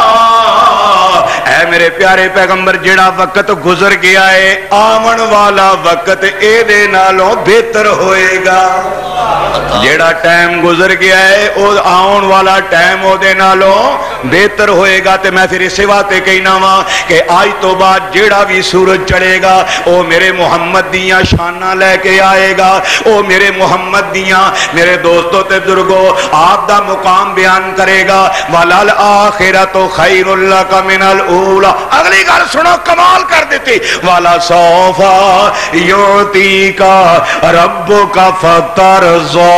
Speaker 1: اے میرے پیارے پیغمبر جڑا وقت گزر گیا ہے آمن والا وقت اے دے نالوں بہتر ہوئے گا جڑا ٹائم گزر گیا ہے او آن والا ٹائم او دے نالوں بہتر ہوئے گا تے میں پھر اسی بات کہنا وا کہ آج تو بعد جڑا بھی سورج چڑھے گا او میرے محمد دیاں شاناں لے کے آئے گا او میرے محمد دیاں میرے دوستو تے بزرگو آپ دا مقام بیان کرے گا وَلَلْآخِرَةُ خَيْرٌ لَكَ مِنَ الْأُولَى اگلی گل سنو کمال کر دیتی وَلَسَوْفَ يُعْطِيكَ رَبُّكَ فَتَرْضَى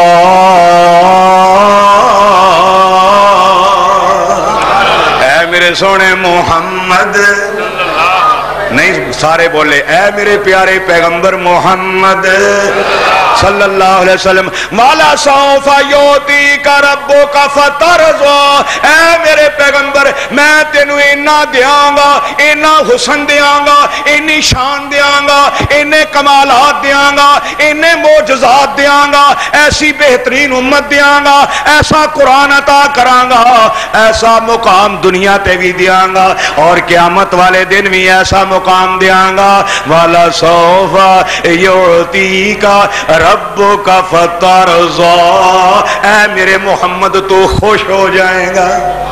Speaker 1: اے میرے سونے محمد نہیں سارے بولے اے میرے پیارے پیغمبر محمد صلی اللہ علیہ وسلم والا سوف یوتیک ربک فترضى اے میرے پیغمبر میں تینوں اینا دیاں گا اینا حسن دیاں گا اینی شان دیاں گا اینے کمالات دیاں گا اینے معجزات دیاں گا ایسی بہترین امت دیاں گا ایسا قرآن عطا کراں گا ایسا مقام دنیا تے بھی دیاں گا اور قیامت والے دن بھی ایسا مقام دیاں گا والا سوف یعطیک ربک فترضى اے میرے محمد تو خوش ہو جائے گا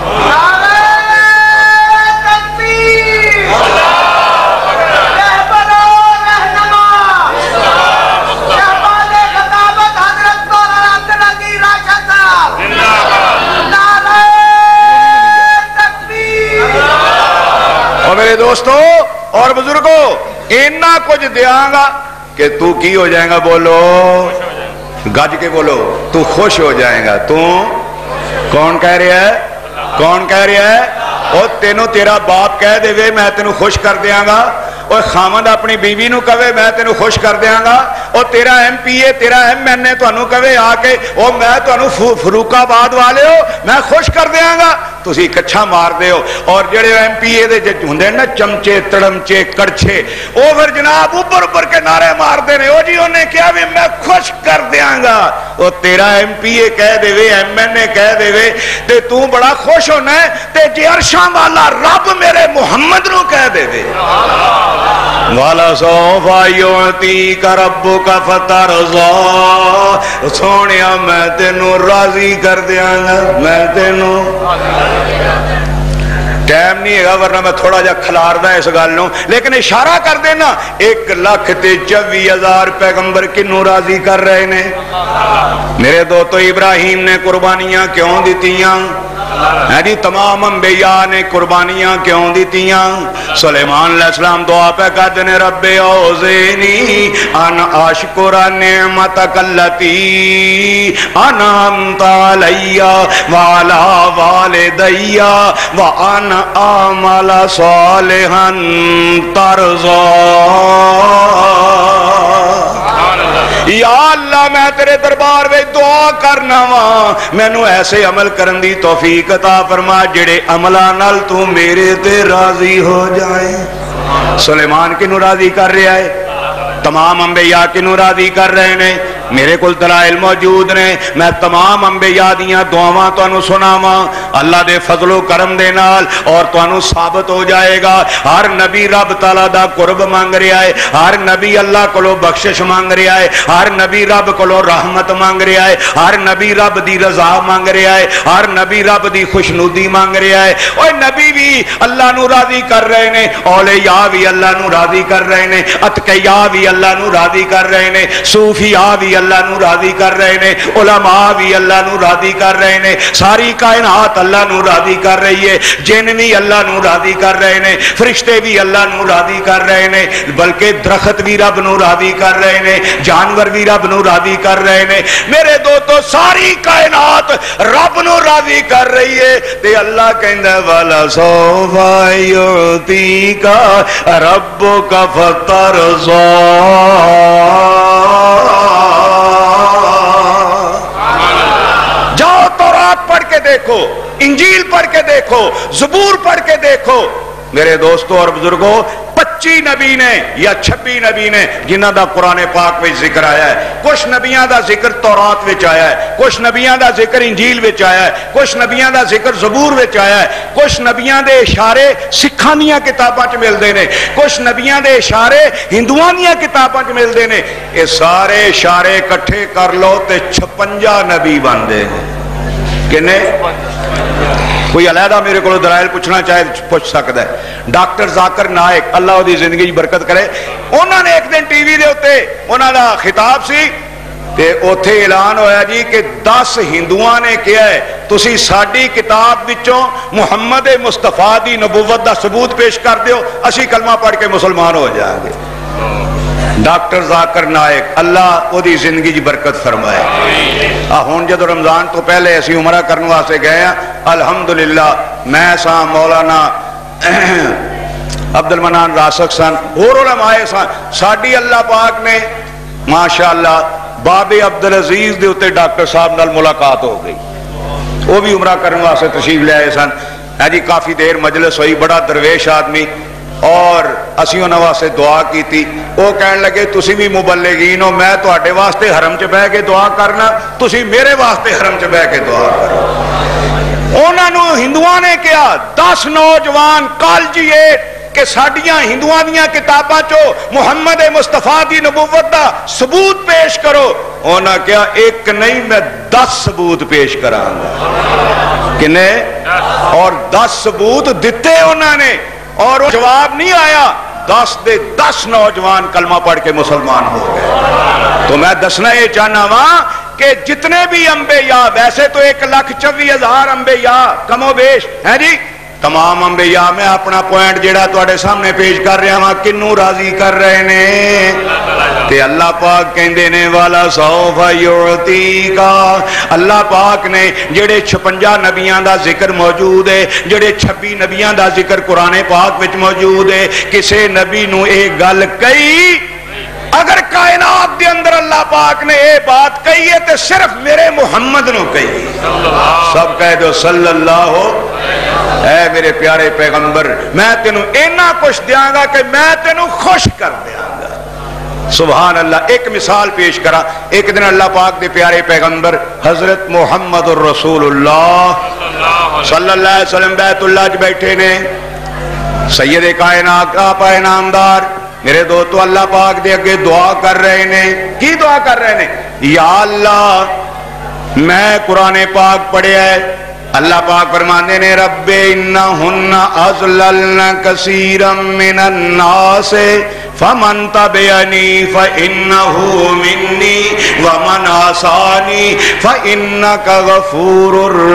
Speaker 1: اور میرے دوستو اور بزرگوں اینا کچھ دیاں گا کہ تو کی ہو جائے گا بولو گج کے بولو تو خوش ہو جائے گا تو کون کہہ رہا ہے کون کہہ رہا ہے اور تینوں تیرا باپ کہہ دے وے میں تینوں خوش کر دیاں گا اور خامد اپنی بیوی نو کہے میں تینوں خوش کر دیاں گا اور تیرا ایم پی اے تیرا ایم این اے تانوں کہے آ کے او میں تانوں فاروق آباد والے ہو میں خوش کر دیاں گا تسی کچھا مار دے ہو اور جڑے ایم پی اے دے ہوندے نا چمچے تڑمچے کڑچھے او پھر جناب اوپر اوپر کے نعرے مار دے نے او جی انہیں کیا بھی میں خوش کر دیاں گا او تیرا ایم پی اے کہہ دے وے ایم این اے کہہ دے وے تے تو بڑا خوش ہونا ہے تے جے عرشاں والا رب میرے محمد نو کہہ دے وے والا سوف یعطیک ربک فترضى سونیا میں تینوں راضی کر دیاں گا میں تینوں ٹائم نہیں ہے ورنہ میں تھوڑا جا کھلار دا اس گل نو لیکن اشارہ کر دینا 1,24,000 پیغمبر کنوں راضی کر رہے نے میرے دوستو ابراہیم نے قربانیاں کیوں دیتیاں جی تمام انبیاء نے قربانیاں کیوں دیتیاں سلیمان علیہ السلام دعا پہ کہتے ہیں رب اوزینی ان اشکر نعمتک اللتی انعمت علی وعلی والدی وان اعمل صالحا ترضی یا اللہ میں تیرے دربار میں دعا کرنا وا مینوں ایسے عمل کرن دی توفیق عطا فرما جڑے عملاں نال تو میرے تے راضی ہو جائے سلیمان کنوں راضی کر رہا ہے تمام انبیاء کنوں راضی کر رہے ہیں میرے کل دلائل موجود نے میں تمام انبیاء دیاں دعاواں تانوں سناواں اللہ دے فضل و کرم دے نال اور تانوں ثابت ہو جائے گا ہر نبی رب تعالیٰ دا قرب مانگ رہا ہے ہر نبی اللہ کولو بخشش مانگ رہا ہے ہر نبی رب کولو رحمت مانگ رہا ہے ہر نبی رب دی رضا مانگ رہا ہے ہر نبی رب دی خوشنودی مانگ رہا ہے اور نبی بھی اللہ نو راضی کر رہے نے اولیاء بھی اللہ نو راضی کر رہے نے اتقیاء بھی اللہ نو راضی کر رہے نے صوفیاء بھی اللہ نو راضی کر رہے نے علماء بھی اللہ نو راضی کر رہے نے ساری کائنات اللہ نو راضی کر رہی ہے جن بھی اللہ نو راضی کر رہے نے فرشتے بھی اللہ نو راضی کر رہے نے بلکہ درخت بھی رب نو راضی کر رہے نے جانور بھی رب نو راضی کر رہے نے میرے دوستو ساری کائنات رب نو راضی کر رہی ہے تے اللہ کہندا والا سوف یعطیک ربک فترضی جاؤ تورات پڑھ کے دیکھو انجیل پڑھ کے دیکھو، زبور پڑھ کے دیکھو میرے دوستوں اور بزرگوں، 25 نبی نے یا 26 نبی نے جنہ دا قرآن پاک وچ ذکر آیا ہے. کچھ نبیاں دا ذکر تورات وچ آیا ہے، کچھ نبیاں دا ذکر انجیل وچ آیا ہے، کچھ نبیاں دا ذکر زبور وچ آیا ہے، کچھ نبیاں دے اشارے سکھاں دیاں کتاباں چ ملدے نے، کچھ نبیاں دے اشارے ہندوؤں دیاں کتاباں چ ملدے نے. یہ سارے اشارے اکٹھے کر لو تے 56 نبی بندے نے. کنے؟ کوئی علیحدہ میرے کو دلائل پوچھنا چاہے پوچھ سکتا ہے. ڈاکٹر ذاکر نائک اللہ دی زندگی برکت کرے، انہوں نے ایک دن ٹی وی دے ہوتے انہوں دا خطاب سی تے اوتھے اعلان ہویا جی کہ 10 ہندوؤں نے کیا ہے تسی ساڈی کتاب وچوں محمد مصطفیٰ دی نبوت دا ثبوت پیش کر دیو، اسی کلمہ پڑھ کے مسلمان ہو جائیں گے. ڈاکٹر ذاکر نائک اللہ او دی زندگی جی برکت فرمائے. ہون جدو رمضان تو پہلے اسی عمرہ کرنے واسطے گئے ہیں الحمدللہ. میں سا مولانا عبد المنان راسخ سن، اور علماء سن. ساڈی اللہ پاک نے ماشاءاللہ باب عبدالعزیز دے اتے ڈاکٹر صاحب نال ملاقات ہو گئی، وہ بھی عمرہ کرنے واسطے تشریف لے آئے سن. جی کافی دیر مجلس ہوئی، بڑا درویش آدمی، اور اسی انہاں واسطے دعا کی تھی. وہ کہن لگے تسی بھی مبلغین ہو، میں تواڈے واسطے حرم چ بہ کے دعا کرنا، تسی میرے واسطے حرم چ بہ کے دعا کرو. انہاں نو ہندوؤں نے کیا 10 نوجوان کالجیٹ کہ ساڈیاں ہندوؤں دیاں کتاباں چو محمد مصطفیٰ دی نبوت دا ثبوت پیش کرو. انہاں کیا ایک نہیں میں 10 ثبوت پیش کراں گا. کنے؟ اور 10 ثبوت دتے انہوں نے، اور جواب نہیں آیا. 10 دے 10 نوجوان کلمہ پڑھ کے مسلمان ہو گئے. تو میں دسنا یہ چاہنا ہوں کہ جتنے بھی انبیاء، ویسے تو 1,24,000 انبیاء کم و بیش ہیں جی، تمام انبیاء میں اپنا پوائنٹ جڑا تواڈے سامنے پیش کر رہا ہاں کنوں راضی کر رہے نے. تے اللہ پاک کہندے نے والا سوف یعطیکا. اللہ پاک نے جڑے 56 نبیاں دا ذکر موجود ہے، جڑے 26 نبیاں دا ذکر قرآن پاک وچ موجود ہے، کسے نبی نو ایک گل کہی اگر کائنات دے اندر اللہ پاک نے یہ بات کہی ہے تو صرف میرے محمد نو کہی. سب کہہ دو صلی اللہ اے میرے پیارے پیغمبر، میں تینوں اینا کچھ دیاں گا کہ میں تینوں خوش کر دیاں گا. سبحان اللہ. ایک مثال پیش کرا. ایک دن اللہ پاک دے پیارے پیغمبر حضرت محمد الرسول اللہ صلی اللہ علیہ وسلم بیت اللہ چ بیٹھے نے. سید کائنات آپ انعامدار میرے دوستو اللہ پاک دے اگے دعا کر رہے نے. کی دعا کر رہے نے؟ یا اللہ میں قرآن پاک پڑھیا ہے. اللہ پاک فرماندے نے رب انہن اضللن کثیرا من الناس فمن تبعنی فانہ منی ومن عصانی فانک غفور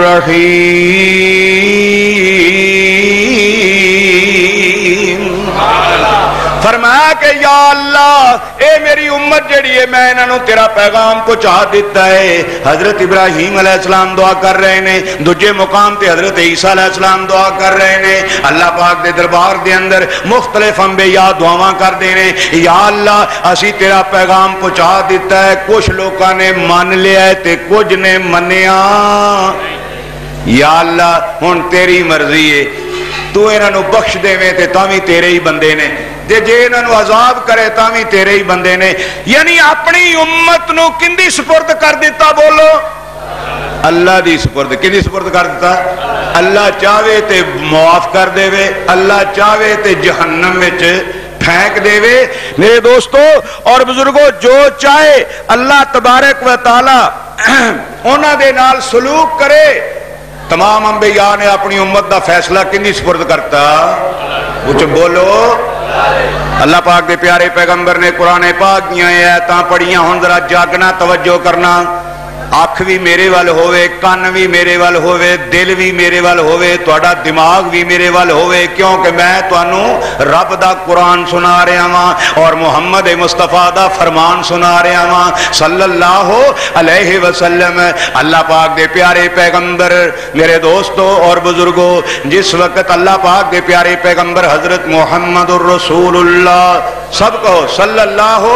Speaker 1: رحیم. فرمایا کہ یا اللہ اے میری امت جڑی ہے میں انہوں تیرا پیغام پہنچا دیتا ہے. حضرت ابراہیم علیہ السلام دعا کر رہے نے، دوجے مقام تے حضرت عیسیٰ علیہ السلام دعا کر رہے نے. اللہ پاک دے دربار دے اندر مختلف انبیاء دعاواں کر دے نے یا اللہ اسی تیرا پیغام پہنچا دیتا ہے. کچھ لوگاں نے مان لیا ہے تے کچھ نے منیا. یا اللہ ہن تیری مرضی ہے، تو انہوں بخش دے میں تے تاں وی تیرے ہی بندے نے، جے انہوں عذاب کرے تاں وی تیرے ہی بندے نے. یعنی اپنی امت نو کندی سپرد کر دیتا؟ بولو اللہ دی سپرد. کدی سپرد کر دیتا؟ اللہ چاہے تے معاف کر دے وے، اللہ چاہے تے جہنم وچ پھینک دے وے. میرے دوستو اور بزرگوں جو چاہے اللہ تبارک و تعالی انہاں دے نال سلوک کرے. تمام انبیاء نے اپنی امت دا فیصلہ کدی سپرد کرتا؟ کچھ بولو. اللہ پاک دے پیارے پیغمبر نے قرآن پاک دیاں آیاتاں پڑھیاں. ہن ذرا جاگنا، توجہ کرنا. اکھ بھی میرے وال ہوئے، کان بھی میرے وال ہوئے، دل بھی میرے وال ہوئے، تہاڈا دماغ بھی میرے وال ہوئے، کیونکہ میں تانوں رب دا قرآن سنا رہا ہاں اور محمد مصطفیٰ دا فرمان سنا رہا ہاں صلی اللہ علیہ وسلم. اللہ پاک دے پیارے پیغمبر میرے دوستو اور بزرگوں، جس وقت اللہ پاک دے پیارے پیغمبر حضرت محمد الرسول اللہ سب کہو صلی اللہ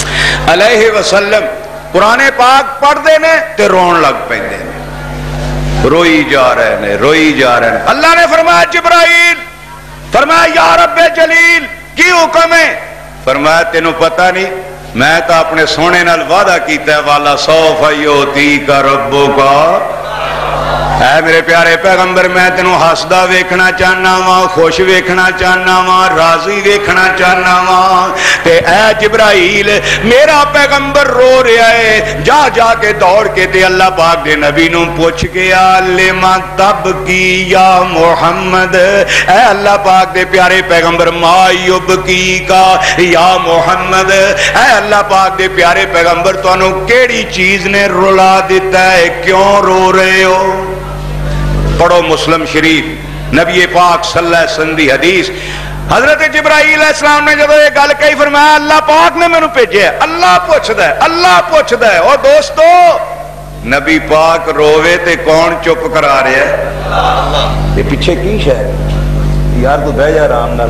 Speaker 1: علیہ وسلم قرآن پاک پڑھ دے نے تے رون لگ پیندے نے. روئی جا رہے ہیں، روئی جا رہے ہیں۔ اللہ نے فرمایا جبرائیل، فرمایا یا رب جلیل کی حکم ہے؟ فرمایا تینوں پتہ نہیں، میں تو اپنے سونے نال وعدہ کیتا ہے والا سوف یؤتیک ربک۔ اے میرے پیارے پیغمبر میں تینوں ہسدا ویکھنا چاہنا وا، خوش ویکھنا چاہنا وا، راضی ویکھنا چاہنا وا۔ تے اے جبرائیل میرا پیغمبر رو رہا ہے، جا جا کے دوڑ کے تے اللہ پاک دے نبی نو پوچھ کے لما تبکی یا محمد، اے اللہ پاک دے پیارے پیغمبر ما یبکی کا یا محمد، اے اللہ پاک دے پیارے پیغمبر تانوں کیڑی چیز نے رلا دیتا ہے، کیوں رو رہے ہو؟ پڑھو مسلم شریف، نبی پاک صلی اللہ علیہ وسلم دی حدیث۔ حضرت جبرائیل علیہ السلام نے جب یہ گل کہی فرمایا اللہ پاک نے مینوں بھیجا ہے، اللہ پوچھدا ہے، اللہ پوچھدا ہے۔ او دوستو نبی پاک رووے تے کون چپ کرا رہا ہے؟ اللہ۔ یہ پیچھے کی شے یار تو بہ جا آرام نال۔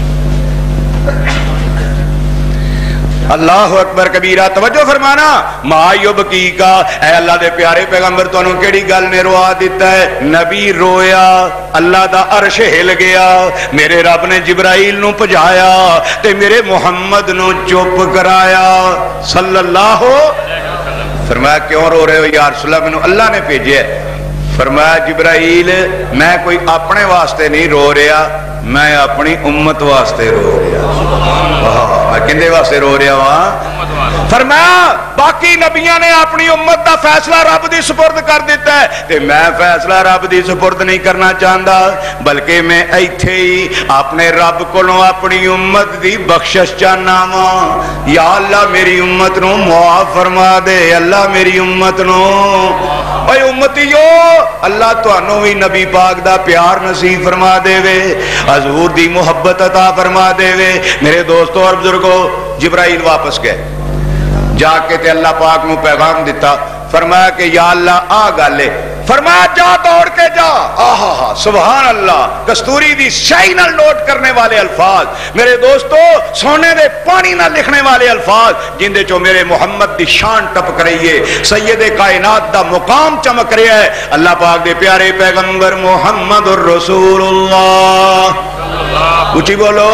Speaker 1: اللہ اکبر کبیرہ، توجہ فرمانا۔ ما یبکی کا، اے اللہ دے پیارے پیغمبر تانوں کیڑی گل نے روا دیتا ہے؟ نبی رویا، اللہ دا عرش ہل گیا، میرے رب نے جبرائیل نو بھجایا تے میرے محمد نو چپ کرایا صلی اللہ۔ فرمایا کیوں رو رہے ہو یا رسول اللہ؟ مینوں اللہ نے بھیجا ہے۔ فرمایا جبرائیل میں کوئی اپنے واسطے نہیں رو رہا، میں اپنی امت واسطے رو رہا۔ میں کندے واسطے رو رہا ہاں؟ فرمایا باقی نبیاں نے اپنی امت دا فیصلہ رب دی سپرد کر دیتا ہے تے میں فیصلہ رب دی سپرد نہیں کرنا چاہتا، بلکہ میں ایتھے ہی اپنے رب کولوں اپنی امت دی بخشش چاہنا وا۔ یا اللہ میری امت نو معاف فرما دے، اللہ میری امت نو۔ اے امتیو اللہ تانوں بھی نبی پاک دا پیار نصیب فرما دے وے، حضور دی محبت عطا فرما دے وے۔ میرے دوستو اور بزرگو جبرائیل واپس گئے، جا کے تے اللہ پاک نو پیغام دیتا، فرمایا کہ یا اللہ آ گالے، فرمایا جا دوڑ کے جا۔ آہا سبحان اللہ، کستوری دی شاہی نال نوٹ کرنے والے الفاظ، میرے دوستو سونے دے پانی نال لکھنے والے الفاظ، جن دے چو میرے محمد دی شان ٹپک رہی ہے، سید کائنات دا مقام چمک رہا ہے۔ اللہ پاک دے پیارے پیغمبر محمد الرسول اللہ، اچھی بولو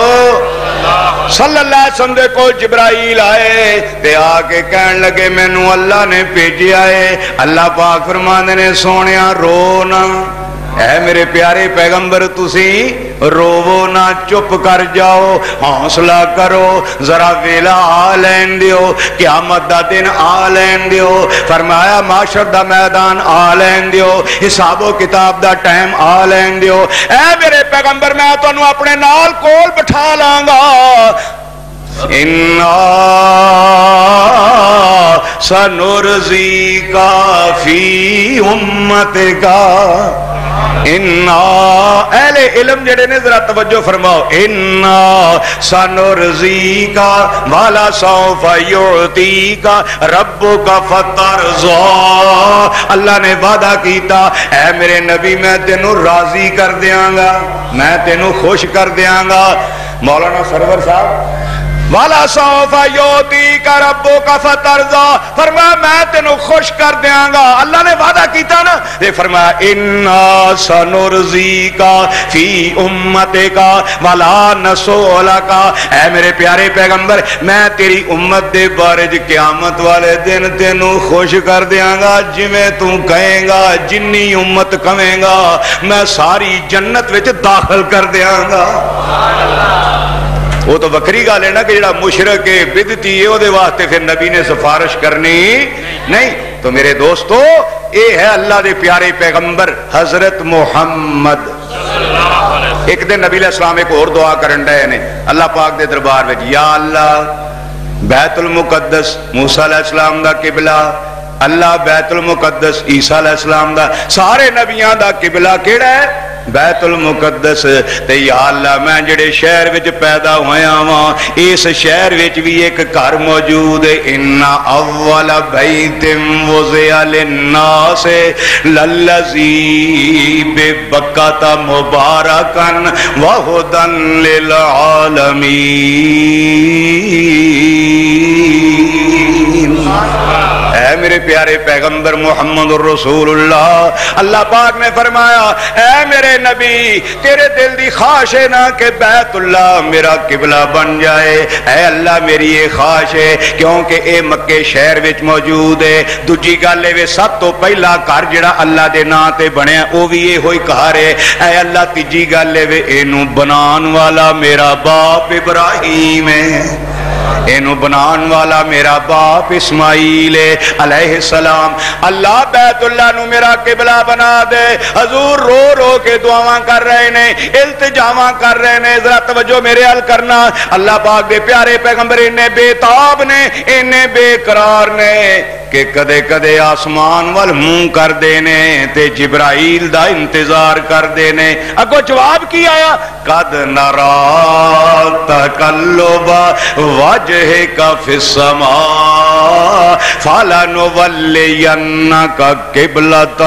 Speaker 1: صلی اللہ علیہ وسلم دے کو جبرائیل آئے تے آ کے کہن لگے مینوں اللہ نے بھیجیا ہے۔ اللہ پاک فرماندے نے سونیا رو نہ، اے میرے پیارے پیغمبر تسی روو نہ، چپ کر جاؤ، حوصلہ کرو، ذرا ویلا آ لین دیو، قیامت دا دن آ لین دیو، فرمایا معاشر دا میدان آ لین دیو، حساب و کتاب دا ٹائم آ لین دیو۔ اے میرے پیغمبر میں تانوں اپنے نال کول بٹھا لاں گا۔ اِنَّا سَنُرْزِقَ فِي أُمَّتِكَ۔ اِنَّا اہل علم جڑے نے ذرا توجہ فرماؤ، اِنَّا سَنُرْزِقَ وَلَا سَوْفَ يُعْطِيكَ رَبُّكَ فَتَرْضَىٰ۔ اللہ نے وعدہ کیتا اے میرے نبی میں تینوں راضی کر دیاں گا، میں تینوں خوش کر دیاں گا۔ مولانا سرور صاحب والا سوف یؤتیک ربک فترضیٰ، فرمایا میں تینوں خوش کر دیاں گا۔ اللہ نے وعدہ کیتا نا، یہ فرمایا انا سنرضیک فی امتک ولا نسولک، اے میرے پیارے پیغمبر میں تیری امت دے بارے قیامت والے دن تینوں خوش کر دیاں گا، جویں تو کہیں گا، جنی امت کہیں گا میں ساری جنت وچ داخل کر دیاں گا۔ وہ تو وکری گل ہے نا کہ جڑا مشرک ہے بدعتی ہے وہ دے واسطے پھر نبی نے سفارش کرنی نہیں۔ تو میرے دوستو اے ہے اللہ دے پیارے پیغمبر حضرت محمد۔ ایک دن نبی علیہ السلام ایک اور دعا کرن ڈے نے اللہ پاک دے دربار وچ، یا اللہ بیت المقدس موسیٰ علیہ السلام دا قبلہ، اللہ بیت المقدس عیسیٰ علیہ السلام دا، سارے نبیاں دا قبلہ کیڑا ہے؟ بیت المقدس۔ تے یا اللہ میں جڑے شہر وچ پیدا ہویا ہاں اس شہر وچ بھی ایک گھر موجود ہے، ان اول بیت وضع للناس للذی ببکۃ مبارکا وہدی للعالمین۔ اے میرے پیارے پیغمبر محمد الرسول اللہ، اللہ پاک نے فرمایا اے میرے نبی تیرے دل دی خواہش ہے نا کہ بیت اللہ میرا قبلہ بن جائے؟ اے اللہ میری یہ خواہش ہے کیونکہ اے مکے شہر وچ موجود ہے۔ دوجی گل اے سب تو پہلا گھر جڑا اللہ دے نام تے بنیا او بھی یہ ہوئی گھر ہے۔ اے اللہ تیجی گل اے اینو بنان والا میرا باپ ابراہیم ہے، اینو بنان والا میرا باپ اسماعیل علیہ السلام۔ اللہ بیت اللہ نو میرا قبلہ بنا دے۔ حضور رو رو کے دعاواں کر رہے نے، التجاواں کر رہے نے، ذرا توجہ میرے حل کرنا۔ اللہ پاک دے پیارے پیغمبر انہیں بے تاب نے، انہیں بے قرار نے کہ کدے کدے آسمان وال منہ کر دینے تے جبرائیل دا انتظار کر دینے۔ اگو جواب کی آیا؟ قد نرا تقلب وجهك في السماء فلنولينك قبلة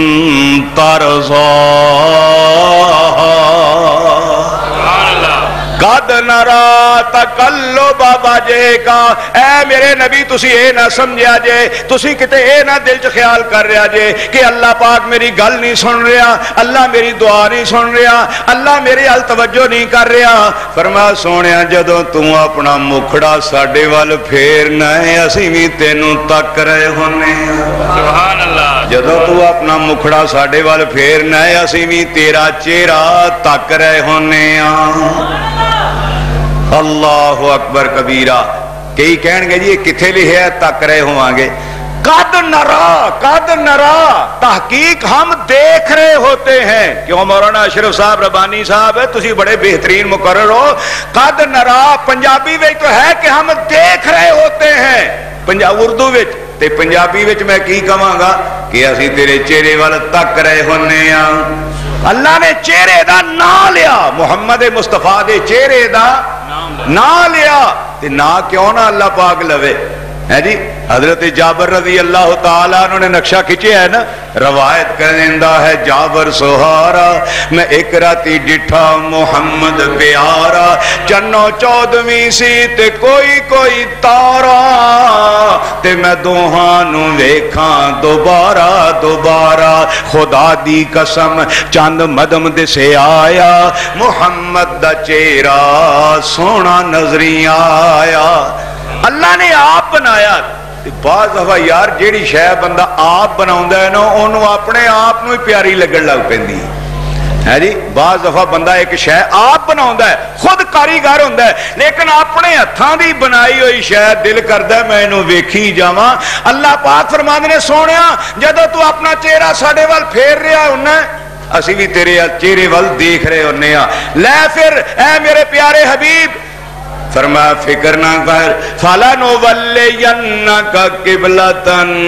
Speaker 1: ترضاها۔ قد نرا تقلب وجهك، اے میرے نبی تسی اے نہ سمجھیا جے، تسی کتے اے نہ دل چ خیال کر رہا جے کہ اللہ پاک میری گل نہیں سن رہا، اللہ میری دعا نہیں سن رہا، اللہ میرے حل توجہ نہیں کر رہا۔ فرمایا سونیا جدوں تو اپنا مکھڑا ساڈے وال پھیرنا ہے اسی بھی تینوں تک رہے ہونے۔ سبحان اللہ۔ جدوں تو اپنا مکھڑا ساڈے وال پھیرنا ہے اسی بھی تیرا چہرہ تک رہے ہونے۔ اللہ اکبر کبیرہ۔ کئی کہن گے جی یہ کتھے لکھا ہے تک رہے ہوں گے؟ قد نرا تحقیق ہم دیکھ رہے ہوتے ہیں۔ کیوں مولانا اشرف صاحب ربانی صاحب ہے تسی بڑے بہترین مقرر ہو۔ قد نرا پنجابی وچ تو ہے کہ ہم دیکھ رہے ہوتے ہیں، اردو وچ تے پنجابی وچ میں کی کہاں گا کہ اسی تیرے چہرے وال تک رہے ہونے ہاں۔ اللہ نے چہرے دا نام لیا، محمد مصطفیٰ دے چہرے دا نام لیا، تے نا کیوں نہ اللہ پاک لوے ہے جی۔ حضرت جابر رضی اللہ تعالیٰ انہوں نے نقشہ کھچے ہے نا، روایت کرندہ ہے جابر سہارا میں ایک راتی ڈٹھا محمد پیارا، چنو چودویں سی تے کوئی تارا، تے میں دوہانوں ویکھاں دوبارہ خدا دی قسم چند مدم دے سے آیا، محمد دا چہرہ سونا نظری آیا۔ اللہ نے آپ بنایا۔ بعض دفعہ یار جیڑی شے بندہ آپ بناوندا ہے نا اونوں اپنے آپ نوں ہی پیاری لگن لگ پیندی ہے جی۔ بعض دفعہ بندہ ایک شے آپ بناوندا ہے، خود کاریگر ہوندا ہے، لیکن اپنے ہتھاں دی بنائی ہوئی شے دل کردا ہے میں اینوں ویکھی جاواں۔ اللہ پاک فرماندے نے سونیا جدوں تو اپنا چہرہ ساڈے ول پھیر رہا ہوندا ہے اسی بھی تیرے چہرے ول دیکھ رہے ہونے ہاں۔ لے پھر اے میرے پیارے حبیب فرمایا فکر نہ کر، فَلَنُوَلِّيَنَّكَ قِبْلَةً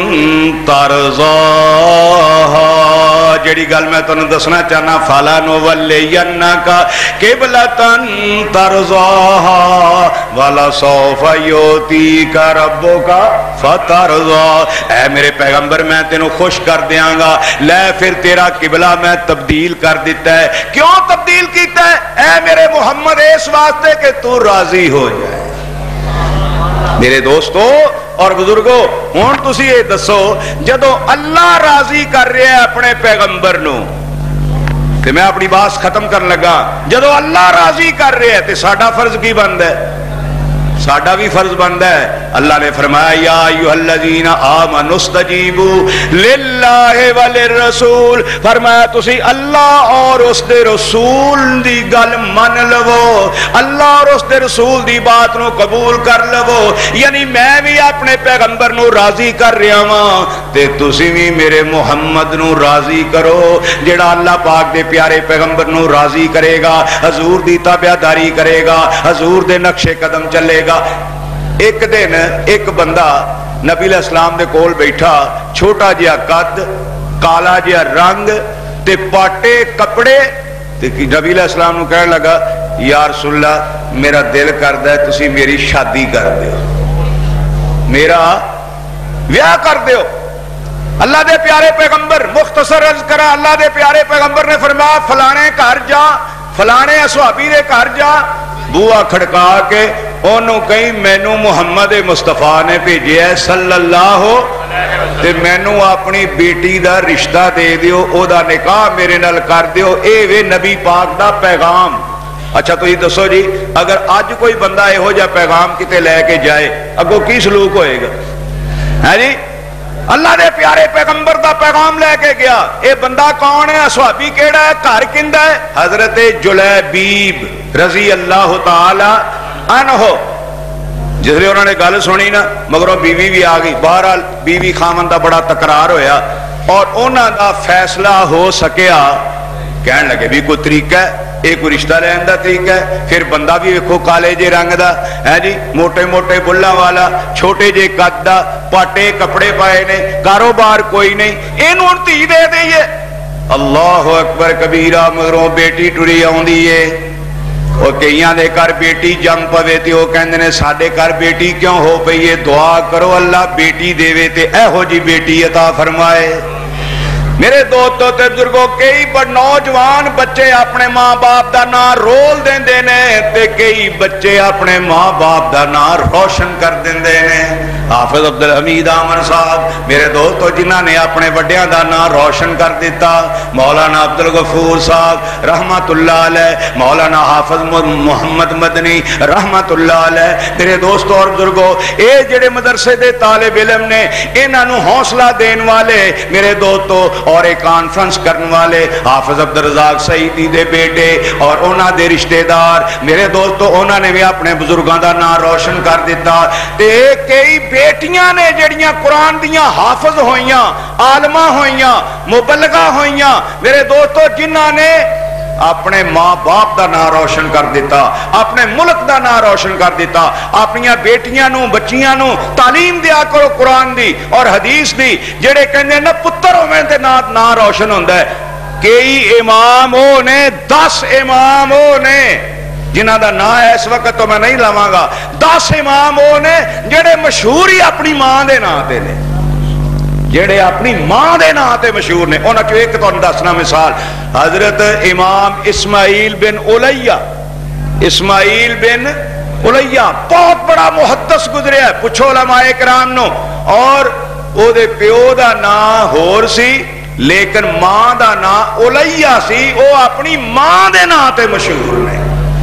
Speaker 1: تَرْضَاهَا۔ جڑی گل میں تانوں دسنا چاہنا، فَلَنُوَلِّيَنَّكَ قِبْلَةً تَرْضَاهَا وَلَسَوْفَ يُؤْتِيكَ رَبُّكَ فَتَرْضَىٰ۔ اے میرے پیغمبر میں تینوں خوش کر دیاں گا، لے پھر تیرا قبلہ میں تبدیل کر دیتا ہے۔ کیوں تبدیل کیتا ہے اے میرے محمد؟ اس واسطے کہ تو راضی ہو جائے۔ میرے دوستو اور بزرگو ہن تسی یہ دسو جدو اللہ راضی کر رہا ہے اپنے پیغمبر نو تے میں اپنی بات ختم کرن لگا، جدو اللہ راضی کر رہا ہے تے ساڈا فرض کی بندا ہے؟ ساڈا بھی فرض بنتا ہے۔ اللہ نے فرمایا یا ایھا الذین آمنوا استجیبوا للہ وللرسول، فرمایا تسی اللہ اور اس دے رسول دی گل من لو، اللہ اور اس دے رسول دی بات نو قبول کر لو۔ یعنی میں بھی اپنے پیغمبر نو راضی کر رہا ہاں تے تسی بھی میرے محمد نو راضی کرو۔ جڑا اللہ پاک دے پیارے پیغمبر نو راضی کرے گا، حضور دی تابعداری کرے گا، حضور دے نقش قدم چلے گا۔ ایک دن ایک بندہ نبی علیہ السلام دے کول بیٹھا، چھوٹا جہا قد، کالا جہا رنگ تے پاٹے کپڑے، تے نبی علیہ السلام نو کہنے لگا یا رسول اللہ میرا دل کردا ہے تسی میری شادی کر دیو، میرا بیاہ کر دیو۔ اللہ دے پیارے پیغمبر مختصر عرض کرا، اللہ دے پیارے پیغمبر نے فرمایا فلانے گھر جا، فلانے صحابی دے گھر جا، بوا کھڑکا کے انہوں کہیں مینوں محمد مصطفیٰ نے بھیجیا ہے صلی اللہ تے مینوں اپنی بیٹی دا رشتہ دے دیو، او دا نکاح میرے نال کر دیو، اے وے نبی پاک دا پیغام۔ اچھا تو یہ دسو جی، اگر آج کوئی بندہ یہو جا پیغام کتے لے کے جائے، اگوں کی سلوک ہوئے گا؟ ہے جی، اللہ دے پیارے پیغمبر دا پیغام لے کے گیا، اے بندہ کون ہے؟ صحابی کیڑا ہے؟ گھر کیندا ہے؟ حضرت جلیبیب رضی اللہ تعالی عنہ۔ جس لئے انہوں نے گل سنی نا، مگروں بیوی بھی آ گئی، بہرحال بیوی خامن دا بڑا تکرار ہویا اور انہوں دا فیصلہ ہو سکیا، کہنے لگے بھی کوئی طریقہ ہے، ایک رشتہ لین دا طریقہ ہے۔ پھر بندہ بھی ویکھو کالے جے رنگ دا ہے جی، موٹے موٹے بلاں والا، چھوٹے جے قد دا، پاٹے کپڑے پائے نے، کاروبار کوئی نہیں، اینوں ہن دھی دے دئیے۔ اللہ اکبر کبیرہ، مگروں بیٹی ٹری آوندی ہے، اور کئیاں دے کر بیٹی جم پوے تے او کہندے نے ساڈے کر بیٹی کیوں ہو پئی ہے؟ دعا کرو اللہ بیٹی دیوے تے ایہو جی بیٹی عطا فرمائے۔ میرے دوستو تے بزرگوں، کئی نوجوان بچے اپنے ماں باپ دا نام رول دیندے نے تے کئی بچے اپنے ماں باپ دا نام روشن کر دیندے نے۔ حافظ عبدالحمید آمن صاحب میرے دوستو جنہاں نے اپنے وڈیاں دا نام روشن کر دیتا، مولانا عبدالغفور صاحب رحمت اللہ علیہ، مولانا حافظ محمد مدنی رحمت اللہ علیہ۔ میرے دوستو اور بزرگوں، اے جڑے مدرسے دے طالب علم نے، انہاں نو حوصلہ دین والے میرے دوستو اور ایک کانفرنس کرنے والے حافظ عبدالرزاق سعیدی دے بیٹے اور انہاں دے رشتہ دار میرے دوستو، انہاں نے بھی اپنے بزرگاں دا نام روشن کر دیتا۔ تے کئی بیٹیاں نے جڑیاں قرآن دیاں حافظ ہوئیاں، عالمہ ہوئیاں، مبلغہ ہوئیاں میرے دوستو، جنہاں نے اپنے ماں باپ دا نام روشن کر دیتا، اپنے ملک دا نام روشن کر دیتا۔ اپنی بیٹیاں نو بچیاں نو تعلیم دیا کرو قرآن دی اور حدیث دی، جڑے کہندے نا پتر ہوویں تے نام روشن ہوندا ہے۔ کئی امام او نے، 10 امام او نے جنہاں دا نام ہے اس وقت تو میں نہیں لاواں گا، 10 امام او نے جڑے مشہور ہی اپنی ماں دے نام تے نے، جڑے اپنی ماں دے نام تے مشہور نے۔ انہاں چوں ایک تہاڈوں دسنا مثال، حضرت امام اسماعیل بن الیہ، اسماعیل بن الیہ بہت بڑا محدث گزریا ہے، پوچھو علماء کرام نو، اور او دے پیو دا نام ہور سی لیکن ماں دا نام الیہ سی، او اپنی ماں دے نام تے مشہور نے۔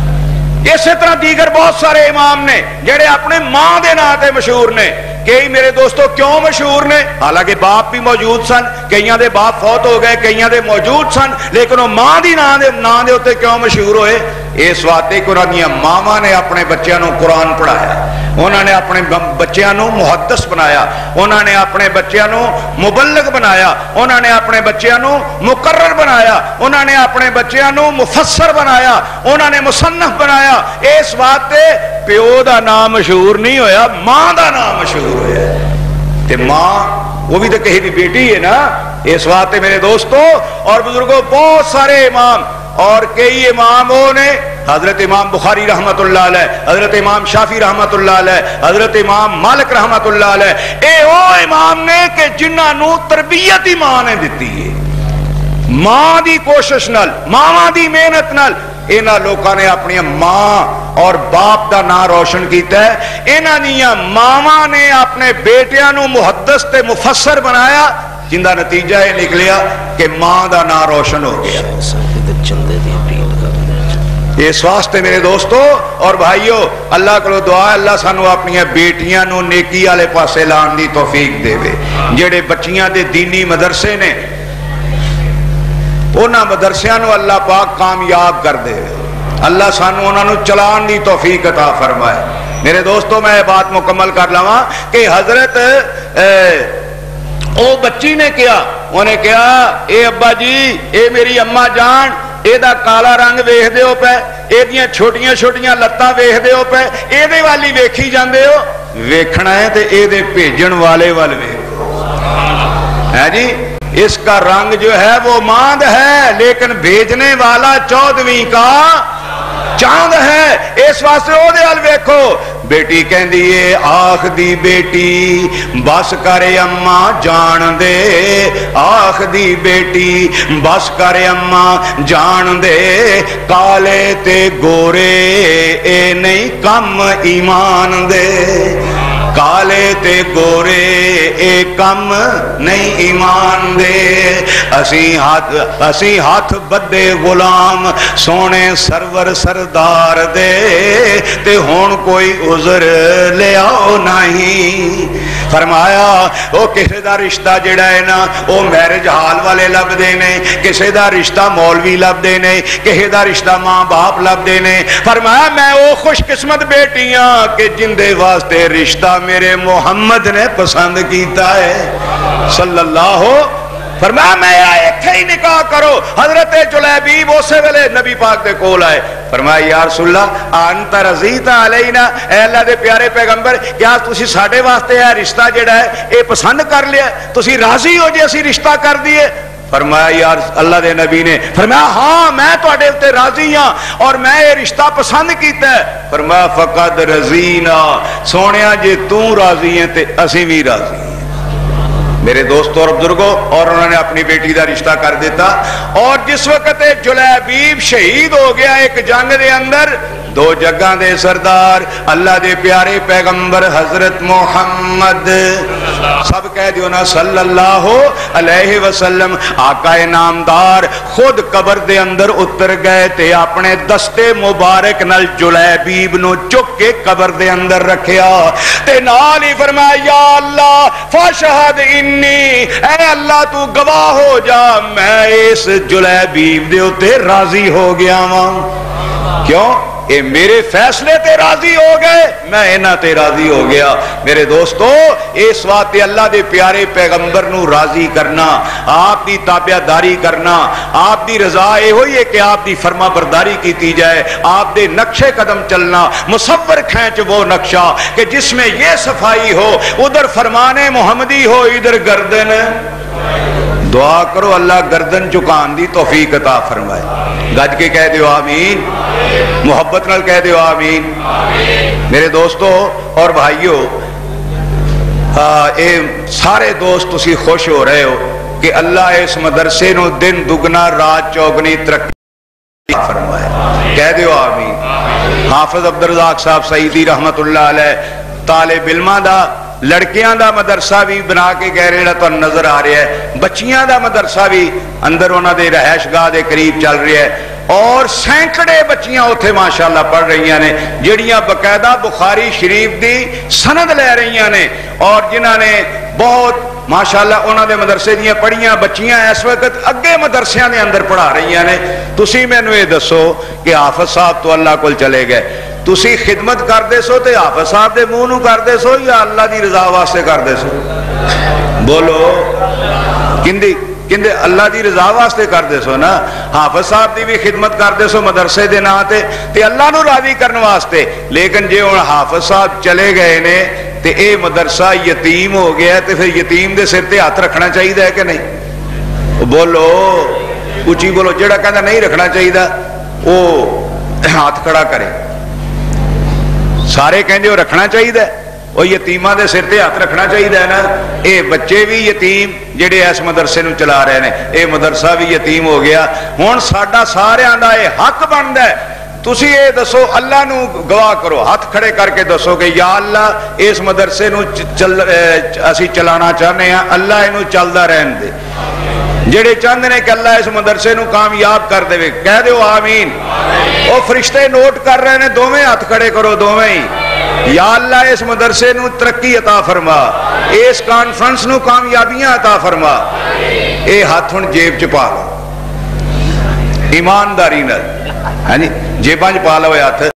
Speaker 1: اسی طرح دیگر بہت سارے امام نے جڑے اپنے ماں دے نام تے مشہور نے۔ کئی میرے دوستو کیوں مشہور نے؟ حالانکہ باپ بھی موجود سن، کئیاں دے باپ فوت ہو گئے، کئیاں دے موجود سن، لیکن وہ ماں دی نام دے اوتے کیوں مشہور ہوئے؟ اس واسطے کہ انہاں دیاں ماواں نے اپنے بچیاں نو قرآن پڑھایا، انہاں نے اپنے بچیاں نو محدث بنایا، انہاں نے اپنے بچیاں نو مبلغ بنایا، انہاں نے اپنے بچیاں نو مقرر بنایا، انہاں نے اپنے بچیاں نو مفسر بنایا، انہاں نے مصنف بنایا۔ اس واسطے پیو دا نام مشہور نہیں ہویا، ماں دا نام مشہور ہویا۔ تے ماں وہ بھی تو کہیں دی بیٹی ہے نا۔ اس واسطے میرے دوستو اور بزرگوں، بہت سارے امام اور کئی امام وہ نے، حضرت امام بخاری رحمت اللہ علیہ، حضرت امام شافعی رحمت اللہ علیہ، حضرت امام مالک رحمت اللہ علیہ، اے او امام نے کہ جنہاں نو تربیت ہی ماں نے دیتی ہے، ماں دی کوشش نال، ماں دی محنت نال انہاں لوکاں نے اپنی ماں اور باپ دا نام روشن کیتا ہے۔ انہاں دیاں ماواں نے اپنے بیٹیاں نو محدث تے مفسر بنایا، جن دا نتیجہ یہ نکلیا کہ ماں دا نام روشن ہو گیا۔ اس واسطے میرے دوستو اور بھائیو، اللہ کو دعا ہے اللہ سانو اپنی بیٹیاں نو نیکی والے پاسے لان دی توفیق دے وے۔ جڑے بچیاں دے دینی مدرسے نے، انہاں مدرسیاں نو اللہ پاک کامیاب کر دے، اللہ سانو انہاں نو چلان دی توفیق عطا فرمائے۔ میرے دوستو میں یہ بات مکمل کر لواں کہ حضرت او بچی نے کیا، انہیں کہا اے ابا جی، اے میری اماں جان، اے دا کالا رنگ ویکھ دیو پے، اے دیاں چھوٹیاں چھوٹیاں لتاں ویکھ دیو پے، اے دے والی ویکھی جاندے ہو، ویکھنا ہے تے اے دے بھیجن والے وال ویکھو، ہے جی۔ اس کا رنگ جو ہے وہ ماند ہے لیکن بھیجنے والا 14ویں کا چاند ہے، اس واسطے او دے ال ویکھو۔ بیٹی کہندی ہے آخ دی بیٹی بس کر اماں جان دے، آخ دی بیٹی بس کر اماں جان دے، کالے تے گورے اے نہیں کم ایمان دے۔ کالے تے گورے اے کم نہیں ایمان دے اسی ہاتھ بدے غلام سونے سرور سردار دے تے ہون کوئی عذر لے آؤ نہیں فرمایا وہ کسی دا رشتہ جڑا ہے نا وہ میرج حال والے لب دے نے کسی دا رشتہ مولوی لب دے نے کسی دا رشتہ ماں باپ لب دے نے فرمایا میں وہ خوش قسمت بیٹیاں کہ جن دے واسطے رشتہ میرے محمد نے پسند کیتا ہے صلی اللہ فرمایا میں ایک ہی نکاح کرو حضرت جلیبیب اسے ویلے نبی پاک دے کول آئے فرمایا یا رسول اللہ انت رضیت علینا اے اللہ دے پیارے پیغمبر کیا تسی ساڈے واسطے ہے رشتہ جڑا ہے اے پسند کر لیا تسی راضی ہو جے اسی رشتہ کر دیے فرمایا یا اللہ دے نبی نے فرمایا ہاں میں تواڈے تے راضی ہاں اور میں یہ رشتہ پسند کیتا ہے فرمایا فقد رضینا سونیا جے تو راضی ہیں تے اسی بھی راضی ہیں میرے دوستوں اور بزرگوں اور انہوں نے اپنی بیٹی دا رشتہ کر دیتا اور جس وقت جلیبیب شہید ہو گیا ایک جنگ دے اندر دو جگہ دے سردار اللہ دے پیارے پیغمبر حضرت محمد سب کہہ دیو نا صلی اللہ علیہ وسلم آقا نامدار خود قبر دے اندر اتر گئے تے اپنے دستے مبارک نال جلیبیب نو چک کے قبر دے اندر رکھیا تے نال ہی فرمایا یا اللہ فاشہد انی اے اللہ تو گواہ ہو جا میں اس جلیبیب دے اتے راضی ہو گیا ہوں کیوں اے میرے فیصلے تے راضی ہو گئے میں انہاں تے راضی ہو گیا میرے دوستو اس واسطے اللہ دے پیارے پیغمبر نو راضی کرنا آپ دی تابعداری کرنا آپ دی رضا اے ہوئی ہے کہ آپ دی فرما برداری کیتی جائے آپ دے نقشے قدم چلنا مصور کھینچ وہ نقشہ کہ جس میں یہ صفائی ہو ادھر فرمان محمدی ہو ادھر گردن دعا کرو اللہ گردن چکان دی توفیق عطا فرمائے گج کے کہہ دیو آمین محبت نال کہہ دیو آمین میرے دوستو اور بھائیو اے سارے دوست تسی خوش ہو رہے ہو کہ اللہ اس مدرسے نو دن دگنا رات چوگنی ترقی فرمائے کہہ دیو آمین حافظ عبدالرزاق صاحب سعیدی رحمت اللہ علیہ طالب علمہ دا لڑکیاں دا مدرسہ بھی بنا کے کہہ رہے تو نظر آ رہا ہے بچیاں دا مدرسہ بھی اندر انہاں دے رہائش گاہ دے قریب چل رہی ہے اور سینکڑے بچیاں اتھے ماشاءاللہ پڑھ رہی ہیں جڑیاں باقاعدہ بخاری شریف دی سند لے رہی ہیں اور جنہاں نے بہت ماشاءاللہ انہاں دے مدرسے دیاں پڑھیاں بچیاں اس وقت اگے مدرسیاں دے اندر پڑھا رہی ہیں تسی مینوں یہ دسو کہ حافظ صاحب تو اللہ کول چلے گئے تسی خدمت کر دے سو تے حافظ صاحب دے منہ نو کر دے سو یا اللہ دی رضا واسطے کر دے سو بولو کندی اللہ دی رضا واسطے کر دے سو نا حافظ صاحب دی بھی خدمت کر دے سو مدرسے دے نا تے اللہ نو راضی کرنے واسطے لیکن جے ہن حافظ صاحب چلے گئے نے تے اے مدرسہ یتیم ہو گیا تے پھر یتیم دے سر تے ہاتھ رکھنا چاہیے کہ نہیں بولو اچھی بولو جڑا کہندا نہیں رکھنا چاہیے وہ ہاتھ کھڑا کرے سارے کہندے ہو رکھنا چاہیے وہ یتیماں دے سر تے ہاتھ رکھنا چاہیے نا اے بچے بھی یتیم جڑے اس مدرسے نو چلا رہے ہیں اے مدرسہ بھی یتیم ہو گیا ہن ساڈا ساریاں دا اے حق بندا ہے تسی اے دسو اللہ نو گواہ کرو ہاتھ کھڑے کر کے دسو کہ یا اللہ اس مدرسے نو اسی چلانا چاہنے ہیں اللہ اینو چلدا رہن دے جڑے چاہتے ہیں کہ اللہ اس مدرسے نو کامیاب کر دے کہہ دیو آمین وہ فرشتے نوٹ کر رہے ہیں دوویں ہاتھ کھڑے کرو دوویں ہی یا اللہ اس مدرسے نو ترقی عطا فرما اس کانفرنس نو کامیابیاں عطا فرما اے ہاتھ ہن جیب چ پا لو ایمانداری نال ہاں جی جیباں چ پا لو ہاتھ